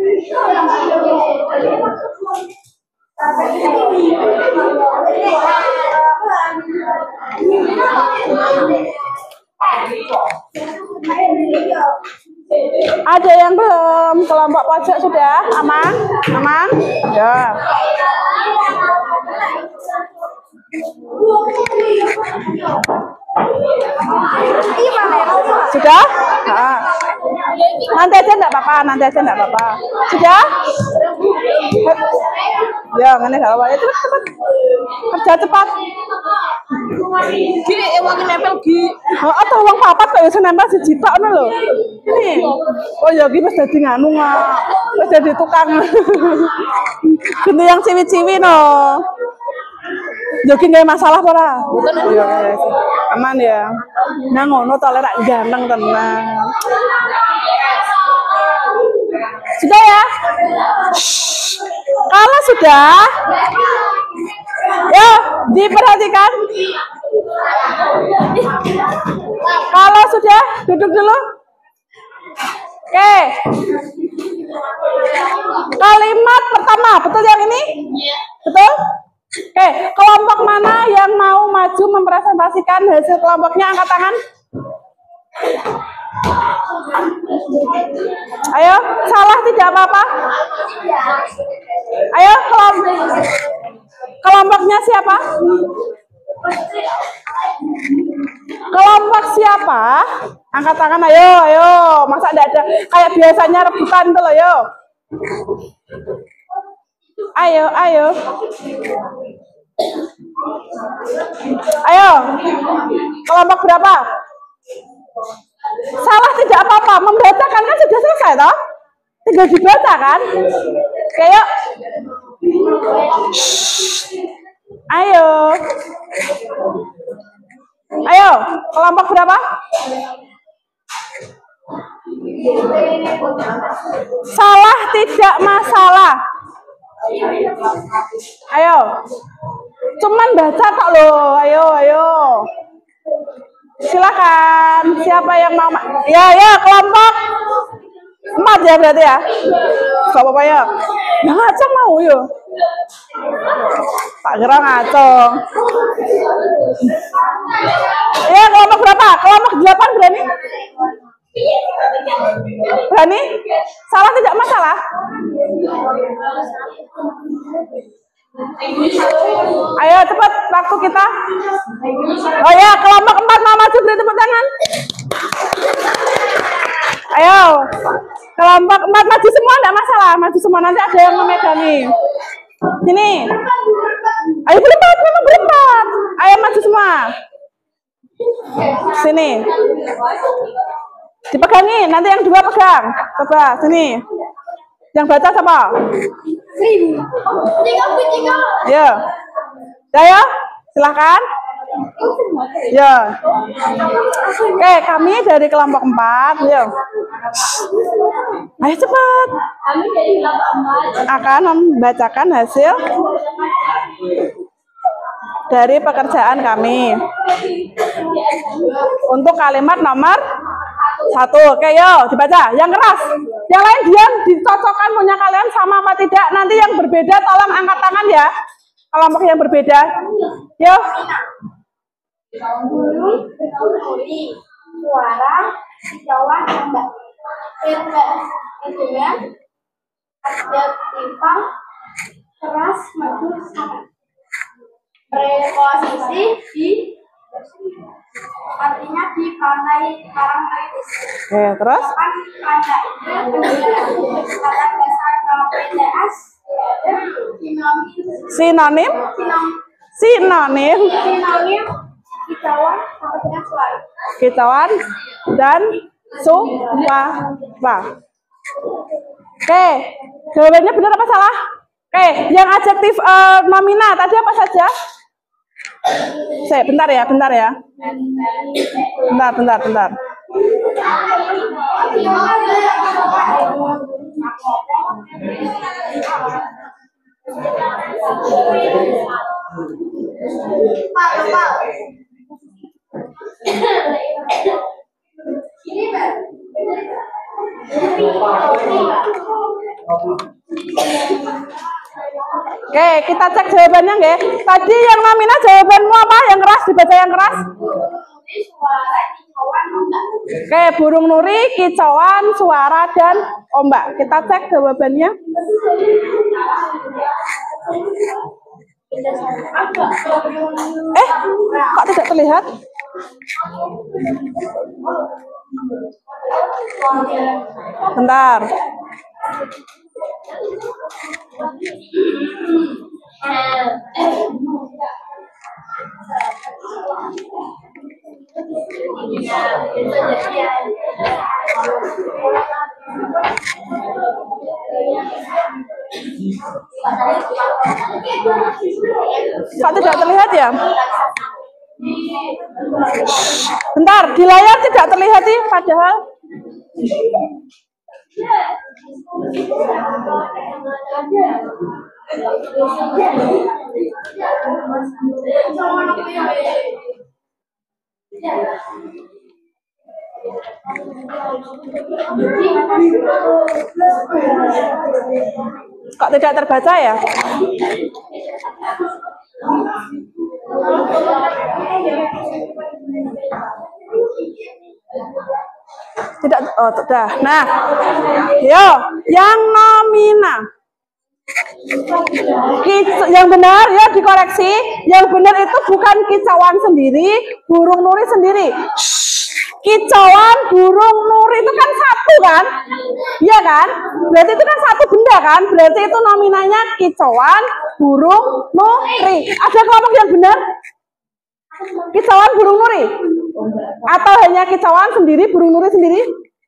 Ada yang belum? Kelompok pojok sudah? Aman? Aman? Ya. Sudah? Nah. Nanti aja enggak apa-apa, nanti aja enggak apa-apa. Sudah? Ya, ini enggak apa-apa. Ya, cepat. Kerja cepat. Gini, uang nempel gi. Oh, atau uang papat kok ya nempel siji tok ngono lho. Ini. Oh ya iki wis dadi nganu wis dadi tukang. Gini yang ciwi-ciwi no. Joki nggak masalah ora? Iya, aman ya. Nah ngono to lek ganteng tenan. Sudah ya? Kalau sudah, ya diperhatikan. Kalau sudah, duduk dulu. Oke. Kalimat pertama, betul yang ini? Betul? Oke, kelompok mana yang mau maju mempresentasikan hasil kelompoknya? Angkat tangan. Ayo, salah tidak apa-apa. Ayo, kelompoknya siapa? Kelompok siapa? Angkat tangan, ayo, ayo. Masa tidak ada kayak biasanya rebutan tuh loh, ayo. Ayo, ayo. Ayo. Kelompok berapa? Salah tidak apa-apa. Membacakan kan sudah selesai toh? Tinggal dibaca kan? Kayak ayo. Ayo, kelompok berapa? Salah tidak masalah. Ayo. Cuman baca kok loh. Ayo, ayo. Silakan. Siapa yang mau? Ya, ya, kelompok 4 ya berarti ya. Gak apa-apa ya. Ya ngacong mau yo. Tak kira ngacong. Ya, kelompok berapa? Kelompok 8 berani? Berani? Salah tidak masalah? Ayo cepat waktu kita. Oh ya, kelompok 4 mau maju, beri tepuk tangan. Ayo, kelompok 4 maju semua, enggak masalah, maju semua, nanti ada yang memegangi. Sini. Ayo berempat, memang berempat. Ayo maju semua. Sini. Dipegangi, nanti yang 2 pegang. Coba, sini. Yang baca siapa? Ya. Ya, silahkan. Ya. Oke, kami dari kelompok 4. Ya. Ayo cepat. Kami dari kelompok 4 akan membacakan hasil dari pekerjaan kami untuk kalimat nomor 1. Oke, yuk dibaca yang keras. Yang lain diam, dicocokkan punya kalian sama apa tidak. Nanti yang berbeda tolong angkat tangan ya, kelompok yang berbeda. Yuk. suara kicauan ombak. Dengan adjektifal keras, merdu, sangat. Preposisi di artinya di parang kritis. Oke, terus? Pada kata dasar PTS Sinonim kicauan sampai dengan suara. kicauan dan suara. Oke, jawabannya benar apa salah? Oke, yang adjektif nomina tadi apa saja? Bentar ya. Bentar. Oke, kita cek jawabannya nggih. Tadi yang nomina jawabanmu apa? Yang keras, dibaca yang keras. Oke, burung nuri, kicauan, suara, dan ombak. Kita cek jawabannya. Kok tidak terlihat? Bentar. Kok tidak terlihat ya? Bentar, di layar tidak terlihat sih, padahal. Kok tidak terbaca ya? Tidak, oh sudah. Nah, yo, yang nomina. Yang benar ya dikoreksi. Yang benar itu bukan kicauan sendiri, burung nuri sendiri. Kicauan, burung nuri itu kan satu kan? Iya kan? Berarti itu kan satu benda kan? Berarti itu nominanya kicauan, burung nuri. Ada kelompok yang benar? Kicauan, burung nuri? Atau hanya kicauan sendiri, burung nuri sendiri?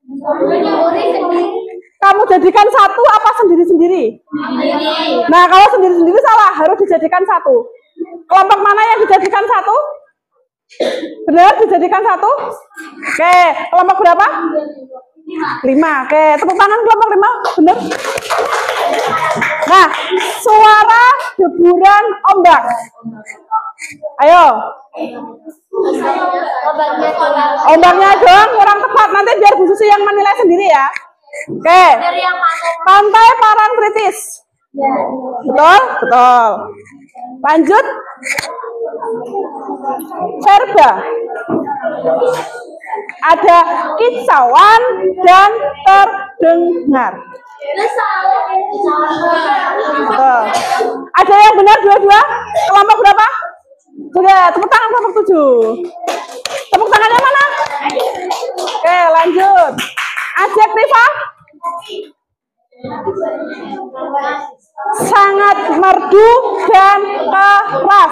Kamu jadikan satu apa sendiri-sendiri? Nah, kalau sendiri-sendiri salah, harus dijadikan satu. Kelompok mana yang dijadikan satu? Benar, dijadikan satu? Oke, kelompok berapa? 5. Oke, tepuk tangan kelompok 5. Benar. Nah, suara deburan ombak. Ayo. Ombaknya doang kurang tepat. Nanti biar Bu Susi yang menilai sendiri ya. Oke. Pantai Parangtritis. Betul? Betul. Lanjut. Verba. Ada kicauan dan terdengar. Betul. Ada yang benar dua-dua? Kelompok berapa? Sudah, tepuk tangan kelompok 7. Tepuk tangannya mana? Oke, lanjut. Adjektif sangat merdu dan keras.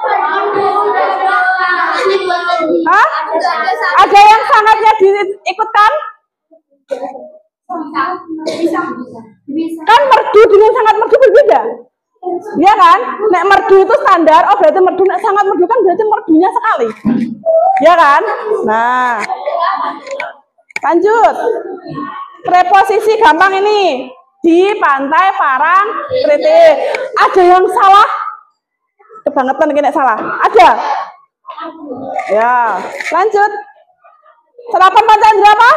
Hah? Ada yang sangatnya diikutkan? Kan merdu dengan sangat merdu berbeda. Iya kan? Nek merdu itu standar, oh berarti merdu, nek sangat merdu kan berarti merdunya sekali. Iya kan? Nah, lanjut. Preposisi gampang ini. Di pantai Parangtritis. Ada yang salah? Kebangetan kena salah. Ada? Ya, lanjut. Serapan panca indera apa?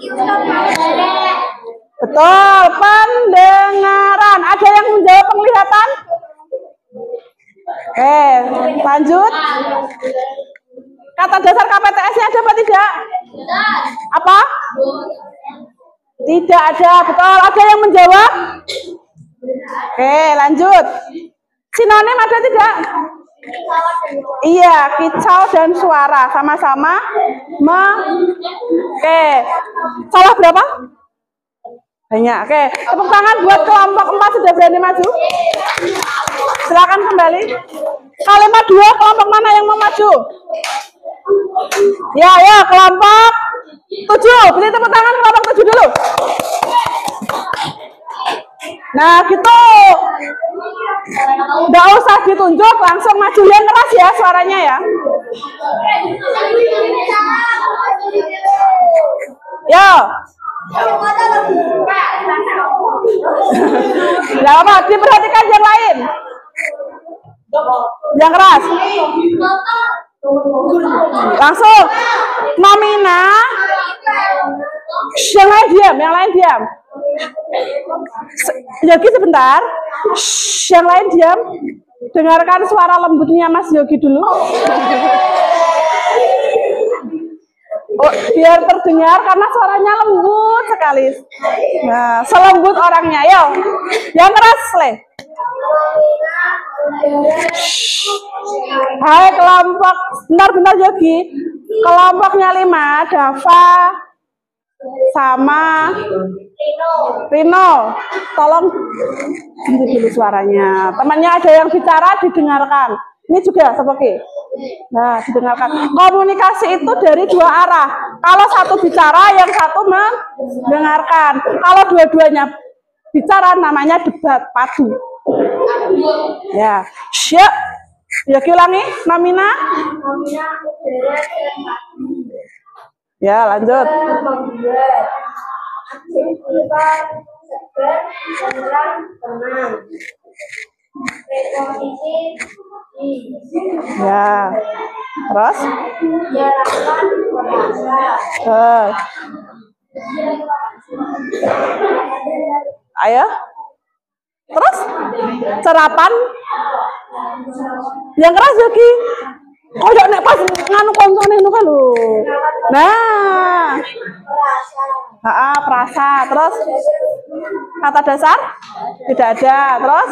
Betul, pendengaran. Ada yang menjawab penglihatan? Oke, lanjut. Kata dasar KPTS-nya ada apa tidak? Apa? Tidak ada, betul. Ada yang menjawab? Oke, lanjut. Sinonim ada tidak? Iya, kicau dan suara sama-sama Oke, salah berapa? Banyak. Oke, tepuk tangan buat kelompok 4 sudah berani maju. Silakan kembali. Kalimat 2, kelompok mana yang mau maju? Ya, ya, kelompok 7. Beri tepuk tangan kelompok 7 dulu. Nah, gitu. Nggak usah ditunjuk, langsung maju yang keras ya suaranya ya. Yo. Nggak apa, diperhatikan yang lain. Yang keras. Langsung. Nomina. Yang lain diam, yang lain diam. Yogi sebentar. Yang lain diam. Dengarkan suara lembutnya Mas Yogi dulu. Oh, biar terdengar karena suaranya lembut sekali. Nah, selembut orangnya. Yo, yang keras, Le. Hai kelompok, bentar Yogi. Kelompoknya 5, Dava sama Rino. Tolong ganti dulu suaranya. Temannya ada yang bicara, didengarkan. Ini juga seperti. Nah, didengarkan. Komunikasi itu dari 2 arah. Kalau satu bicara, yang satu mendengarkan. Kalau dua-duanya bicara, namanya debat padu. Ya, siap. Ya, ulangi. Nomina. Ya, lanjut. Ya, terus? Ayo. Terus? Serapan? Yang keras Yogi. Koyok nek pas nganu koncone ngono kan lho. Nah. Perasa. Terus kata dasar? Tidak ada. Terus?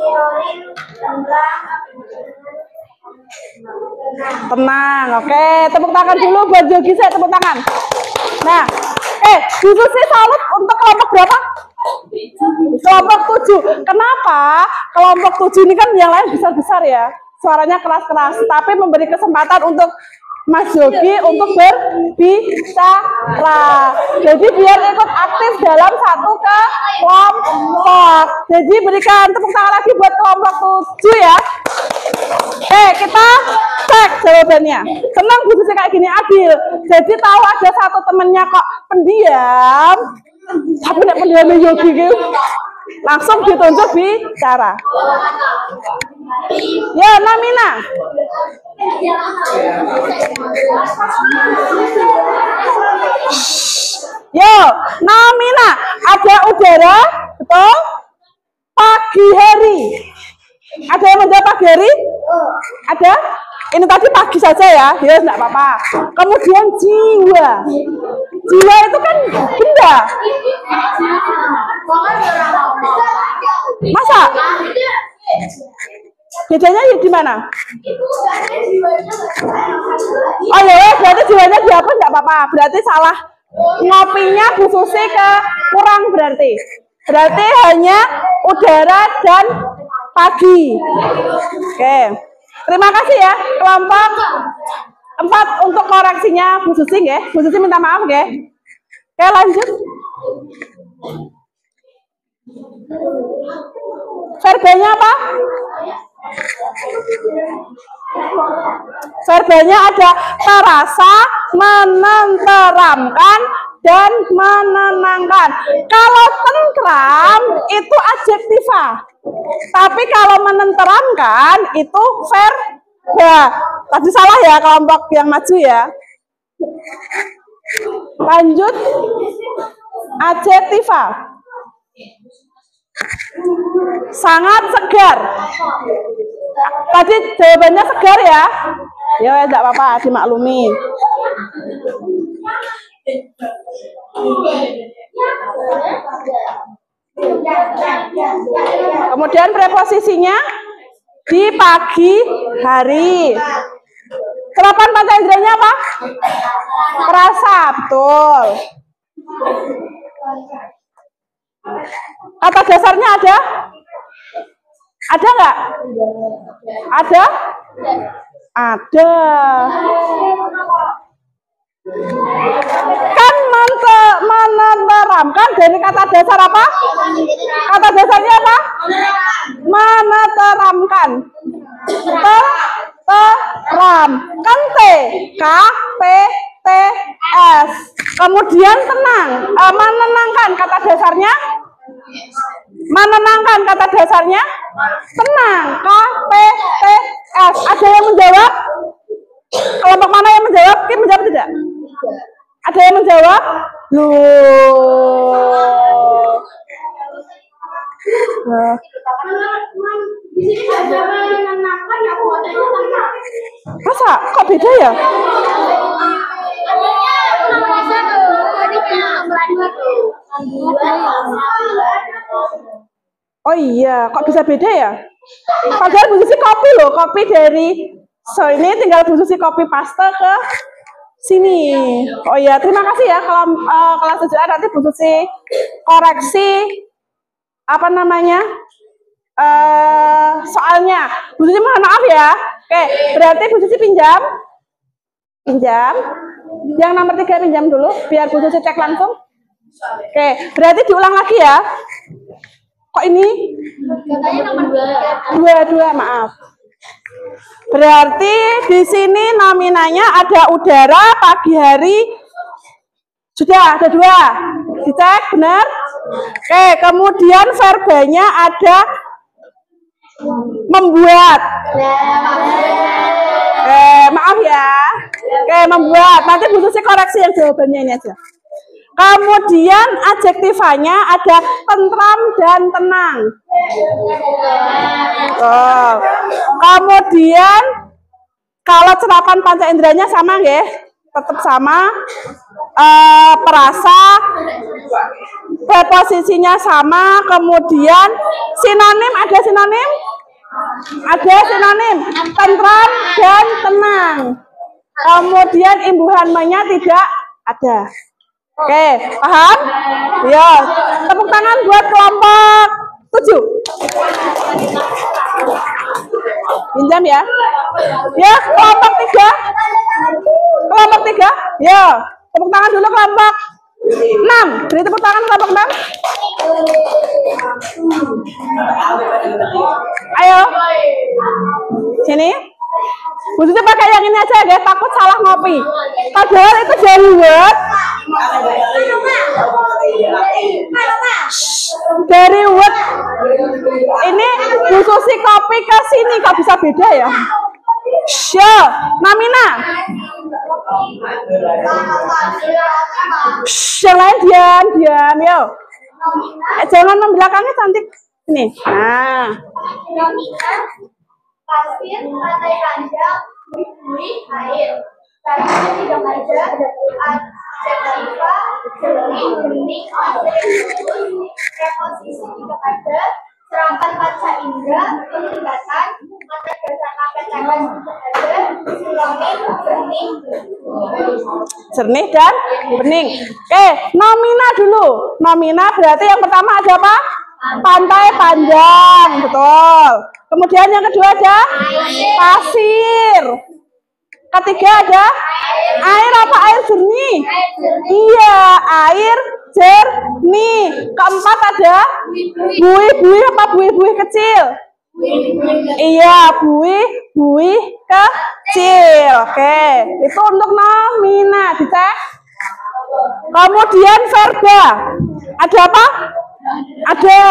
Tenang. Oke, tepuk tangan dulu buat Yogi, saya tepuk tangan. Nah, khususnya salut untuk kelompok berapa? Kelompok 7. Kenapa? Kelompok 7 ini kan yang lain besar-besar ya. Suaranya keras-keras, tapi memberi kesempatan untuk Mas Yogi untuk berbicara. Jadi biar ikut aktif dalam satu kelompok. Jadi berikan tepuk tangan lagi buat kelompok 7 ya. Kita cek jawabannya. Senang Bu Susi kayak gini, adil. Jadi tahu ada satu temennya kok pendiam. Tapi nek pendiam Yogi gitu, langsung ditunjuk bicara. Ya, Nomina. Yo, Nomina. Ada udara, betul? Pagi hari. Ada yang menjawab pagi hari? Ada? Ini tadi pagi saja ya, ya enggak apa-apa. Kemudian jiwa. Jiwa itu kan benda. Masa? Bedanya di mana? Oh ya, berarti jiwanya dihapus enggak apa-apa. Berarti salah. Ngopinya Bu Susi kurang berarti. Berarti hanya udara dan pagi. Oke. Terima kasih ya kelompok 4 untuk koreksinya Bu Susi ya. Bu Susi minta maaf ya. Oke, lanjut. Verbanya apa? Verbanya ada terasa, menenteramkan, dan menenangkan. Kalau tentram itu adjektiva, tapi kalau menenteramkan itu verba. Tadi salah ya kelompok yang maju ya. Lanjut, adjektiva. Sangat segar. Tadi jawabannya segar ya. Ya tidak apa-apa, dimaklumi. Kemudian preposisinya di pagi hari. Serapan panca inderanya apa? Perasa, betul. Kata dasarnya ada? Ada nggak? Ada? Ada. Kan menenteramkan dari kata dasar apa? Kata dasarnya apa? Menenteramkan. Teram. Kan T. K, P, T, S. Kemudian tenang. Menenangkan kata dasarnya? Menenangkan kata dasarnya? Tenang. K, P, T, S. Ada yang menjawab? Kelompok mana yang menjawab? Kim menjawab tidak? Ada yang menjawab? Loh. Di sini ada menenangkan ya, Masa? Kok beda ya? Oh iya, kok bisa beda ya? Padahal Bu Susi copy loh, copy dari ini tinggal Bu Susi copy paste ke sini. Oh iya, terima kasih ya kalau kelas 7A nanti Bu Susi koreksi apa namanya? Soalnya. Bu Susi mohon maaf ya. Oke, berarti Bu Susi pinjam. Yang nomor 3 pinjam dulu biar Bu Susi cek langsung. Oke, berarti diulang lagi ya. Kok ini? Katanya nomor 2, maaf. Berarti di sini nominanya ada udara, pagi hari. Sudah ada 2. Dicek benar? Oke, kemudian verbanya ada membuat. Maaf ya. Oke, membuat. Nanti Bu Susi koreksi yang jawabannya ini aja. Kemudian adjektivanya ada tentram dan tenang. Oh. Kemudian kalau serapan panca inderanya sama ya, tetap sama. Perasa, preposisinya sama. Kemudian sinonim, ada sinonim? Ada sinonim, tentram dan tenang. Kemudian imbuhan-nya tidak ada. Oke, paham? Ya, tepuk tangan buat kelompok 7. Pinjam ya. Ya, kelompok 3. Kelompok 3. Ya, tepuk tangan dulu kelompok 6. Beri tepuk tangan kelompok 6. Ayo. Sini. Bu Susi pakai yang ini aja ya, takut salah ngopi. Padahal itu dari Word. Dari Word. Ini Bu Susi copy ke sini, kok bisa beda ya? Show, Namina. Yang lain diam, yo. Jangan membelakangnya cantik. Ini. Nah. pasir, pantai panjang, bui-bui, air. Karena tidak ada adjektiva, jernih, bening, adjektif, preposisi tidak ada, serapan panca indera, penglihatan, mata dasar kata-kata tidak ada, sinonim, jernih, jernih dan bening. Oke, nomina dulu. Nomina berarti yang pertama ada apa? Pantai panjang, betul. Kemudian yang kedua ada pasir. Ketiga ada air apa? Air jernih. Iya, air jernih. Keempat ada buih-buih apa buih-buih kecil? Iya, buih-buih kecil. Oke, itu untuk nomina, dicek. Kemudian verba. Ada apa? Ada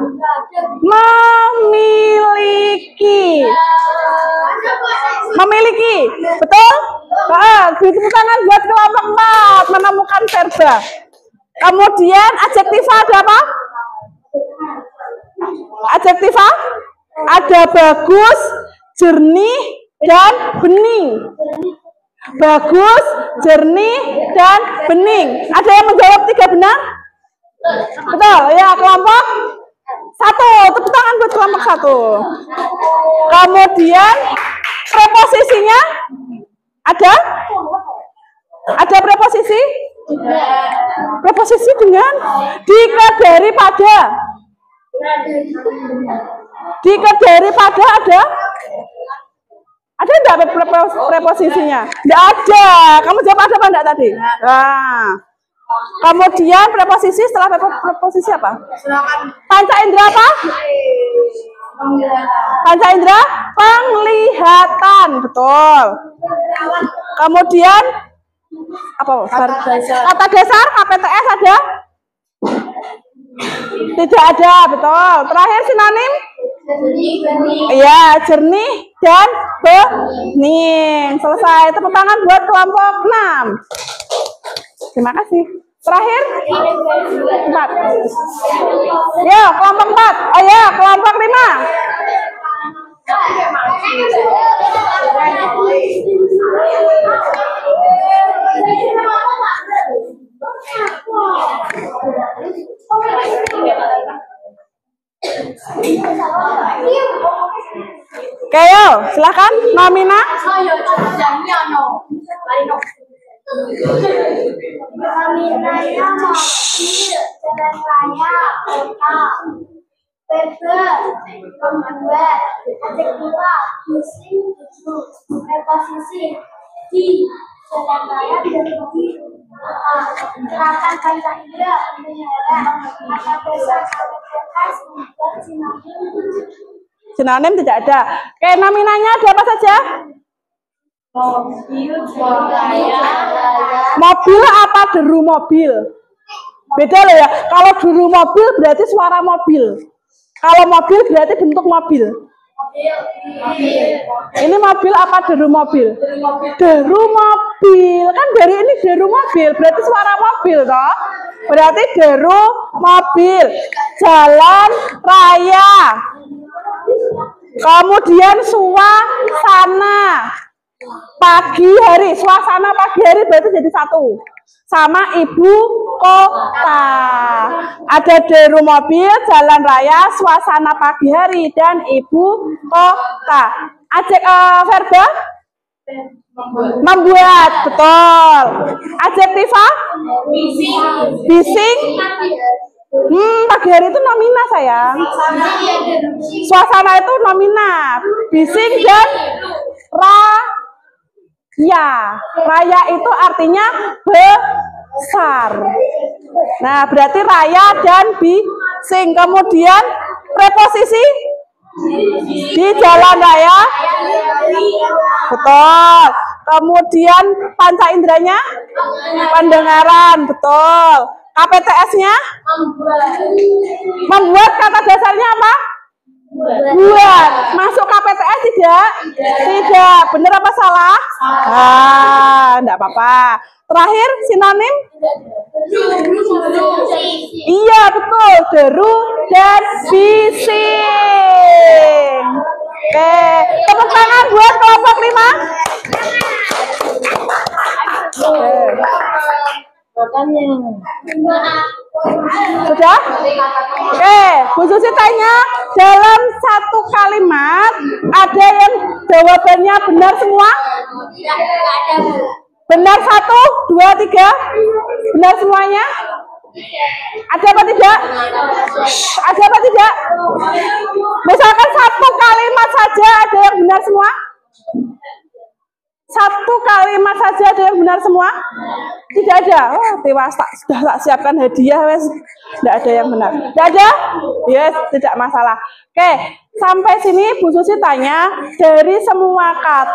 memiliki. Memiliki, betul? Tepuk tangan buat kelompok 4 menemukan verba. Kemudian adjektiva ada apa? Adjektiva ada bagus, jernih, dan bening. Bagus, jernih, dan bening. Ada yang menjawab 3 benar? Betul, ya kelompok 1. Tepuk tangan buat kelompok 1. Kemudian preposisinya ada? Ada preposisi? Preposisi dengan dika daripada. Dika daripada ada? Ada enggak preposisinya? Enggak ada. Kamu jawab ada apa enggak tadi? Nah. Kemudian preposisi setelah preposisi apa? Panca indera apa? Panca indera penglihatan, betul. Kemudian apa? Kata dasar KPTS ada? Tidak ada, betul. Terakhir sinonim? Iya, jernih dan bening. Selesai. Tepuk tangan buat kelompok 6. Terima kasih. Terakhir 4. Ya, kelompok 4. Oh ya, kelompok 5. Oke, yuk, silakan nomina. Nominanya mobil, jalan raya, kota. Verba, membuat. Adjektiva, musim, preposisi, di, jalan raya, berhenti. Gerakan panca indera, menyala. Kata dasar, KPTS, membuat sinonim. Sinonim tidak ada. Oke, nominanya ada apa saja? Mobil, jalan raya. Mobil apa deru mobil? Beda loh ya. Kalau deru mobil berarti suara mobil. Kalau mobil berarti bentuk mobil. Ini mobil apa deru mobil? Deru mobil. Kan dari ini deru mobil berarti suara mobil toh. Berarti deru mobil. Jalan raya. Kemudian suasana. Pagi hari, suasana pagi hari berarti jadi satu sama ibu kota. Ada deru mobil, jalan raya, suasana pagi hari, dan ibu kota. Verba membuat, betul. Adjektiva bising. Pagi hari itu nomina sayang. Suasana itu nomina. Bising dan raya. Raya itu artinya besar. Nah, berarti raya dan bising. Kemudian preposisi di jalan raya. Betul. Kemudian panca inderanya pendengaran. Betul. KPTS-nya membuat. Kata dasarnya apa? Buat. Masuk KPTS tidak? Tidak. Benar apa salah? Enggak apa-apa. Terakhir sinonim? Iya, betul. Deru dan bising. Oke, tepuk tangan buat kelompok 5. Sudah? Oke, Bu Susi tanya, dalam satu kalimat ada yang jawabannya benar semua? Benar 1, 2, 3? Benar semuanya? Ada apa tidak? Ada apa tidak? Misalkan satu kalimat saja ada yang benar semua? Satu kalimat saja ada yang benar semua? Tidak ada. Oh, dewasa sudah tak siapkan hadiah, wes. Tidak ada yang benar. Tidak ada? Yes, tidak masalah. Oke, sampai sini Bu Susi tanya dari semua kata.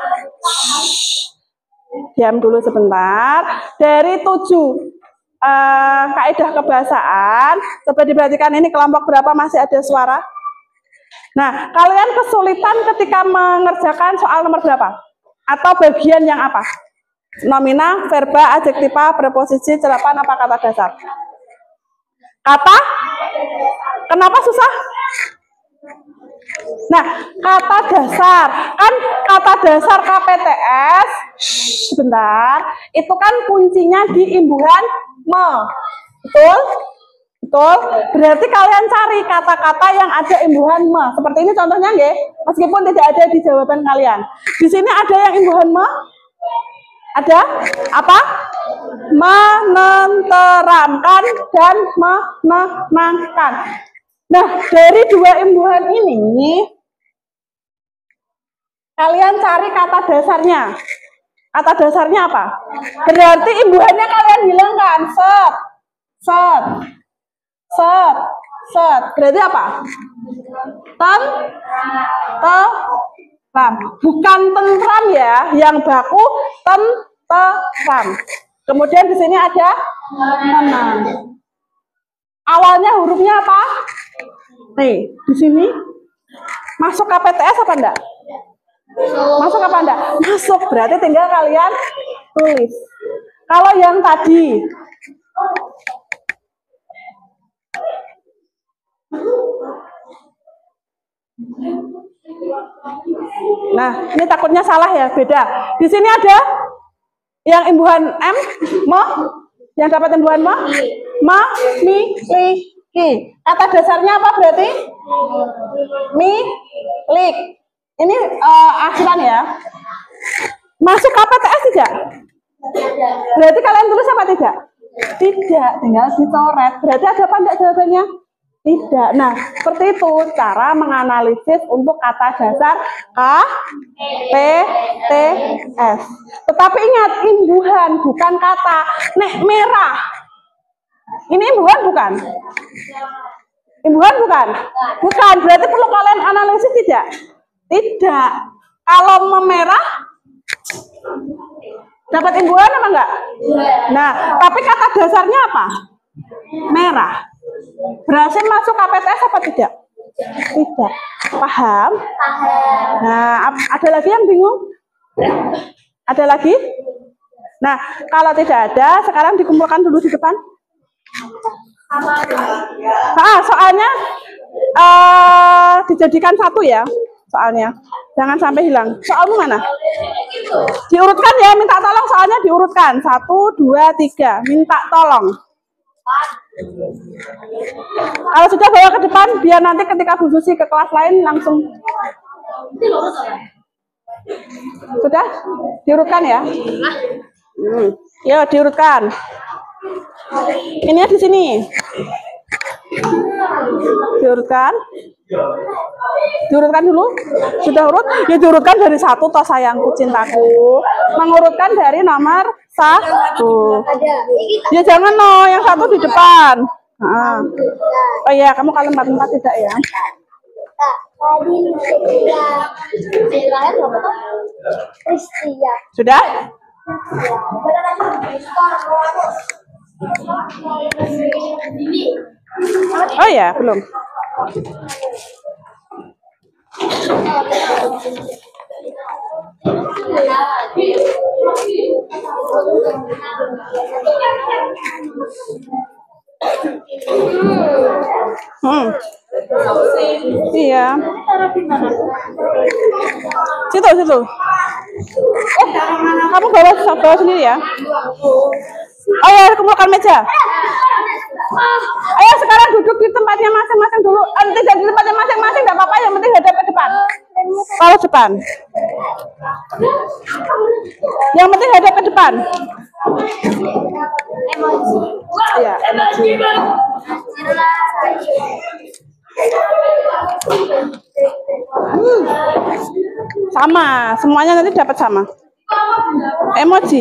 Diam dulu sebentar. Dari 7 kaidah kebahasaan, coba diperhatikan ini kelompok berapa masih ada suara. Nah, kalian kesulitan ketika mengerjakan soal nomor berapa? Atau bagian yang apa? Nomina, verba, adjektiva, preposisi, cerapan, apa kata dasar? Kata? Kenapa susah? Nah, kata dasar. Kan kata dasar KPTS, sebentar, itu kan kuncinya di imbuhan me. Betul? Betul? Berarti kalian cari kata-kata yang ada imbuhan me. Seperti ini contohnya nggih, meskipun tidak ada di jawaban kalian. Di sini ada yang imbuhan me? Ada? Apa? Menenteramkan dan menenangkan. Nah, dari 2 imbuhan ini, kalian cari kata dasarnya. Kata dasarnya apa? Berarti imbuhannya kalian hilangkan. Set. Set. Set, set. Berarti apa? Tentram. Bukan tentram ya, yang baku tentram. Kemudian di sini ada menang. Awalnya hurufnya apa? Nih, di sini masuk KPTS apa enggak? Masuk apa enggak? Masuk. Berarti tinggal kalian tulis. Kalau yang tadi nah, ini takutnya salah ya, beda. Di sini ada yang imbuhan M, mo, yang dapat imbuhan mo, ma, mi, li, ki. Kata dasarnya apa berarti? Mi, lik. Ini akhiran ya. Masuk KPTS tidak? Berarti kalian tulis apa tidak? Tidak, tinggal dicoret. Berarti ada apa enggak jawabannya? Tidak. Nah, seperti itu cara menganalisis untuk kata dasar KPTS. Tetapi ingat, imbuhan bukan kata. Nek merah. Ini imbuhan bukan? Imbuhan bukan? Bukan. Berarti perlu kalian analisis tidak? Tidak. Kalau memerah, dapat imbuhan apa enggak? Nah, tapi kata dasarnya apa? Merah. Berhasil masuk KPTS apa tidak? Tidak. Paham? Nah, ada lagi yang bingung? Ada lagi? Nah, kalau tidak ada, sekarang dikumpulkan dulu di depan. Soalnya dijadikan satu ya, soalnya. Jangan sampai hilang. Soalmu mana? Diurutkan ya, minta tolong soalnya diurutkan. 1, 2, 3. Minta tolong. Kalau sudah bawa ke depan, biar nanti ketika Bu Susi ke kelas lain langsung. Sudah? Diurutkan ya? Ya, diurutkan. Ini di sini. Diurutkan. Diurutkan dulu. Sudah urut? Ya diurutkan dari 1 toh sayangku cintaku. Mengurutkan dari nomor 1. Ya jangan no, yang 1 di depan. Oh iya, kamu kalau 4 tidak ya? Sudah? Oh ya, belum. Iya. Situ. Kamu bawa sendiri ya? Oh ya, kumpulkan meja. Ayo sekarang duduk di tempatnya masing-masing dulu. Tidak di tempatnya masing-masing, nggak apa-apa. Yang penting hadap ke depan. Kalau depan. Yang penting hadap ke depan. Iya. Sama, semuanya nanti dapat sama. Emoji.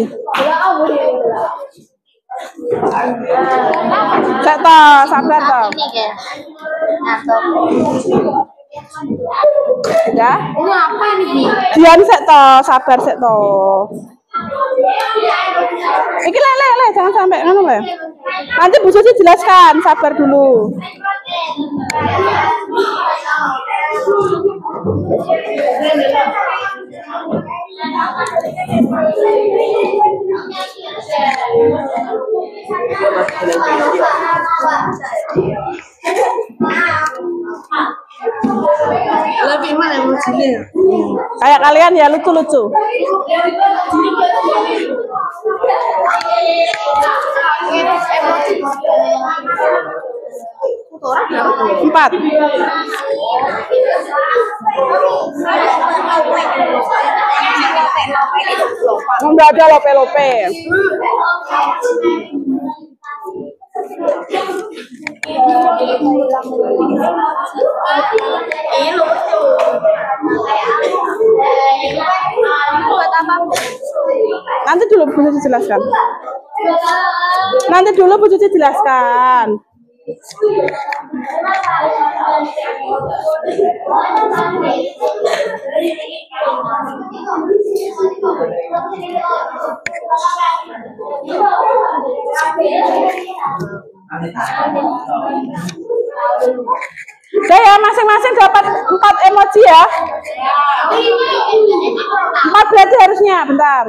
Cek toh, sabar toh. Ya. Ini apa ini? Diam sek toh, sabar sek toh. Iki le, jangan sampai ngono le. Nanti Bu Susi jelaskan, sabar dulu. Lebih mana emosinya? Kayak kalian ya lucu-lucu. Empat. Nggak ada lope-lope. Nanti dulu Bu Susi jelaskan. Nanti dulu Bu Susi jelaskan. Saya masing-masing dapat 4 emoji ya. 4 berarti harusnya. Bentar.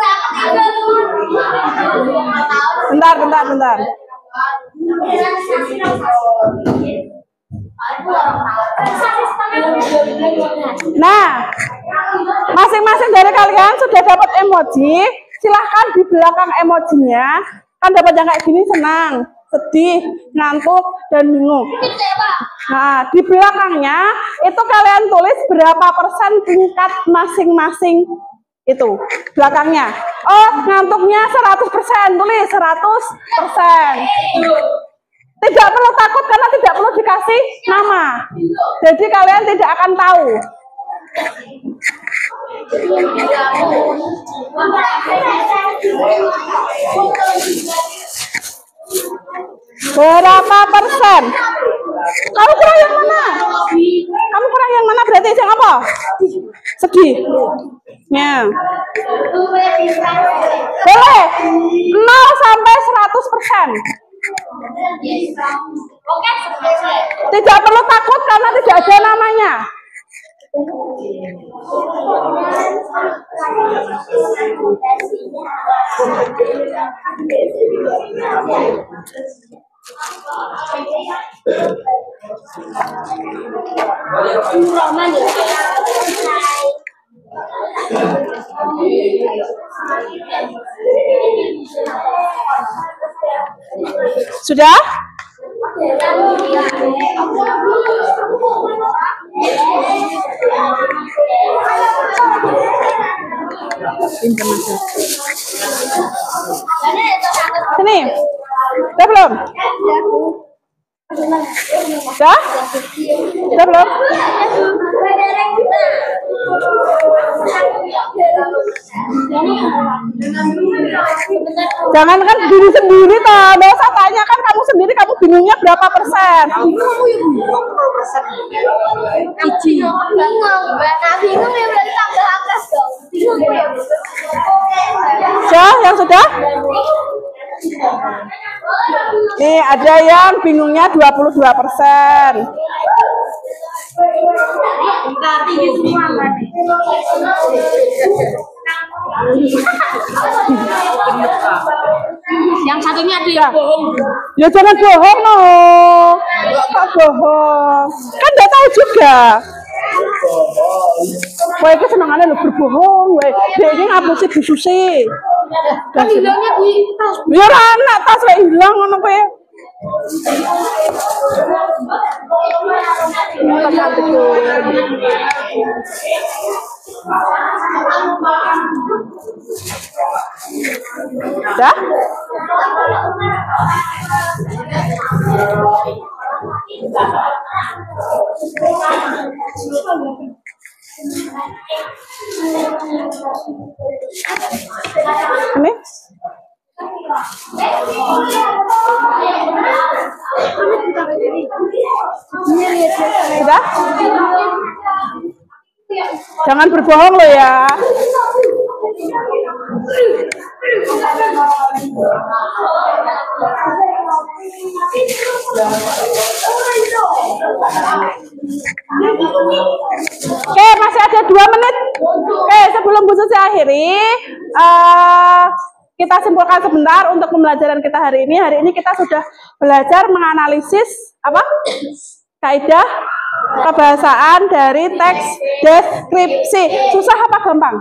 Nah, masing-masing dari kalian sudah dapat emoji. Silahkan di belakang emojinya kan dapat yang kayak gini, senang, sedih, ngantuk, dan bingung. Nah, di belakangnya itu kalian tulis berapa persen tingkat masing-masing itu belakangnya. Oh, ngantuknya 100%, tulis 100%. Tidak perlu takut karena tidak perlu dikasih nama. Jadi kalian tidak akan tahu. Berapa persen? Kamu kurang yang mana? Kamu kurang yang mana berarti yang apa? Sedih. Ya. Boleh 0 sampai 100%. Tidak perlu takut karena tidak ada namanya. Sudah? Sini. Udah belum? Udah? Udah belum? Jangan kan diri sendiri toh, nggak usah tanya kan kamu sendiri, kamu bingungnya berapa persen? Sudah, yang sudah? Nih ada yang bingungnya 22%. Yang satunya ada yang bohong. Ya jangan bohong no. Kok bohong? Kan nggak tahu juga. Wah, itu senangannya lo berbohong. Wah, dia ini ngapusin Bu Susi. Kan hilangnya di tas. Ya anak tas lah hilang ngono kowe. Dah? Sudah? Jangan berbohong lo ya. Oke, masih ada 2 menit. Oke, sebelum Bu Susi akhiri, kita simpulkan sebentar untuk pembelajaran kita hari ini. Hari ini kita sudah belajar menganalisis apa? Kaidah kebahasaan dari teks deskripsi. Susah apa gampang?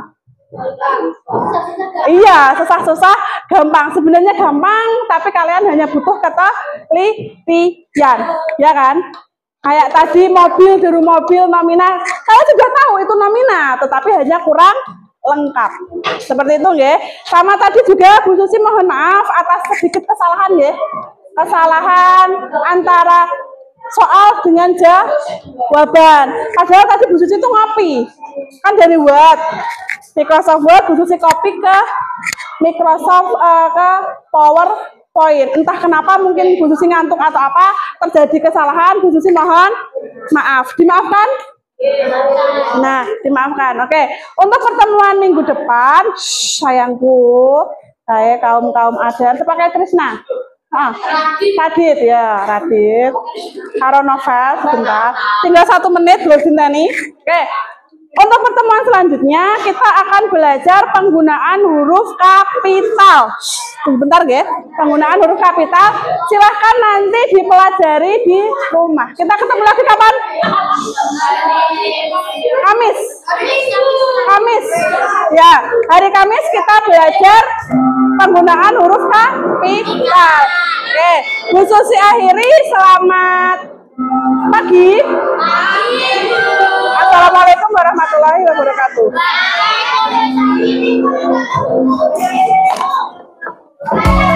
Iya, susah-susah gampang. Sebenarnya gampang, tapi kalian hanya butuh ketelitian, ya kan? Kayak tadi mobil, juru mobil, nomina. Kalian juga tahu itu nomina, tetapi hanya kurang lengkap. Seperti itu, ya. Sama tadi juga Bu Susi mohon maaf atas sedikit kesalahan, ya. Kesalahan antara soal dengan jawaban. Padahal tadi Bu Susi itu ngopi. Kan dari Word. Microsoft Word, Bu Susi copy ke Microsoft ke PowerPoint. Entah kenapa mungkin Bu Susi ngantuk atau apa, terjadi kesalahan, Bu Susi mohon maaf. Dimaafkan? Nah, dimaafkan. Oke. Untuk pertemuan minggu depan, sayangku, saya kaum adan, pakai Trisna. Radit ya, Radit. Karo novel sebentar. Tinggal 1 menit loh nih. Oke. Untuk pertemuan selanjutnya kita akan belajar penggunaan huruf kapital. Sebentar ya, penggunaan huruf kapital. Silahkan nanti dipelajari di rumah. Kita ketemu lagi kapan? Kamis. Ya, hari Kamis kita belajar penggunaan huruf kapital. Oke, Bu Susi akhiri. Selamat pagi. Assalamualaikum warahmatullahi wabarakatuh.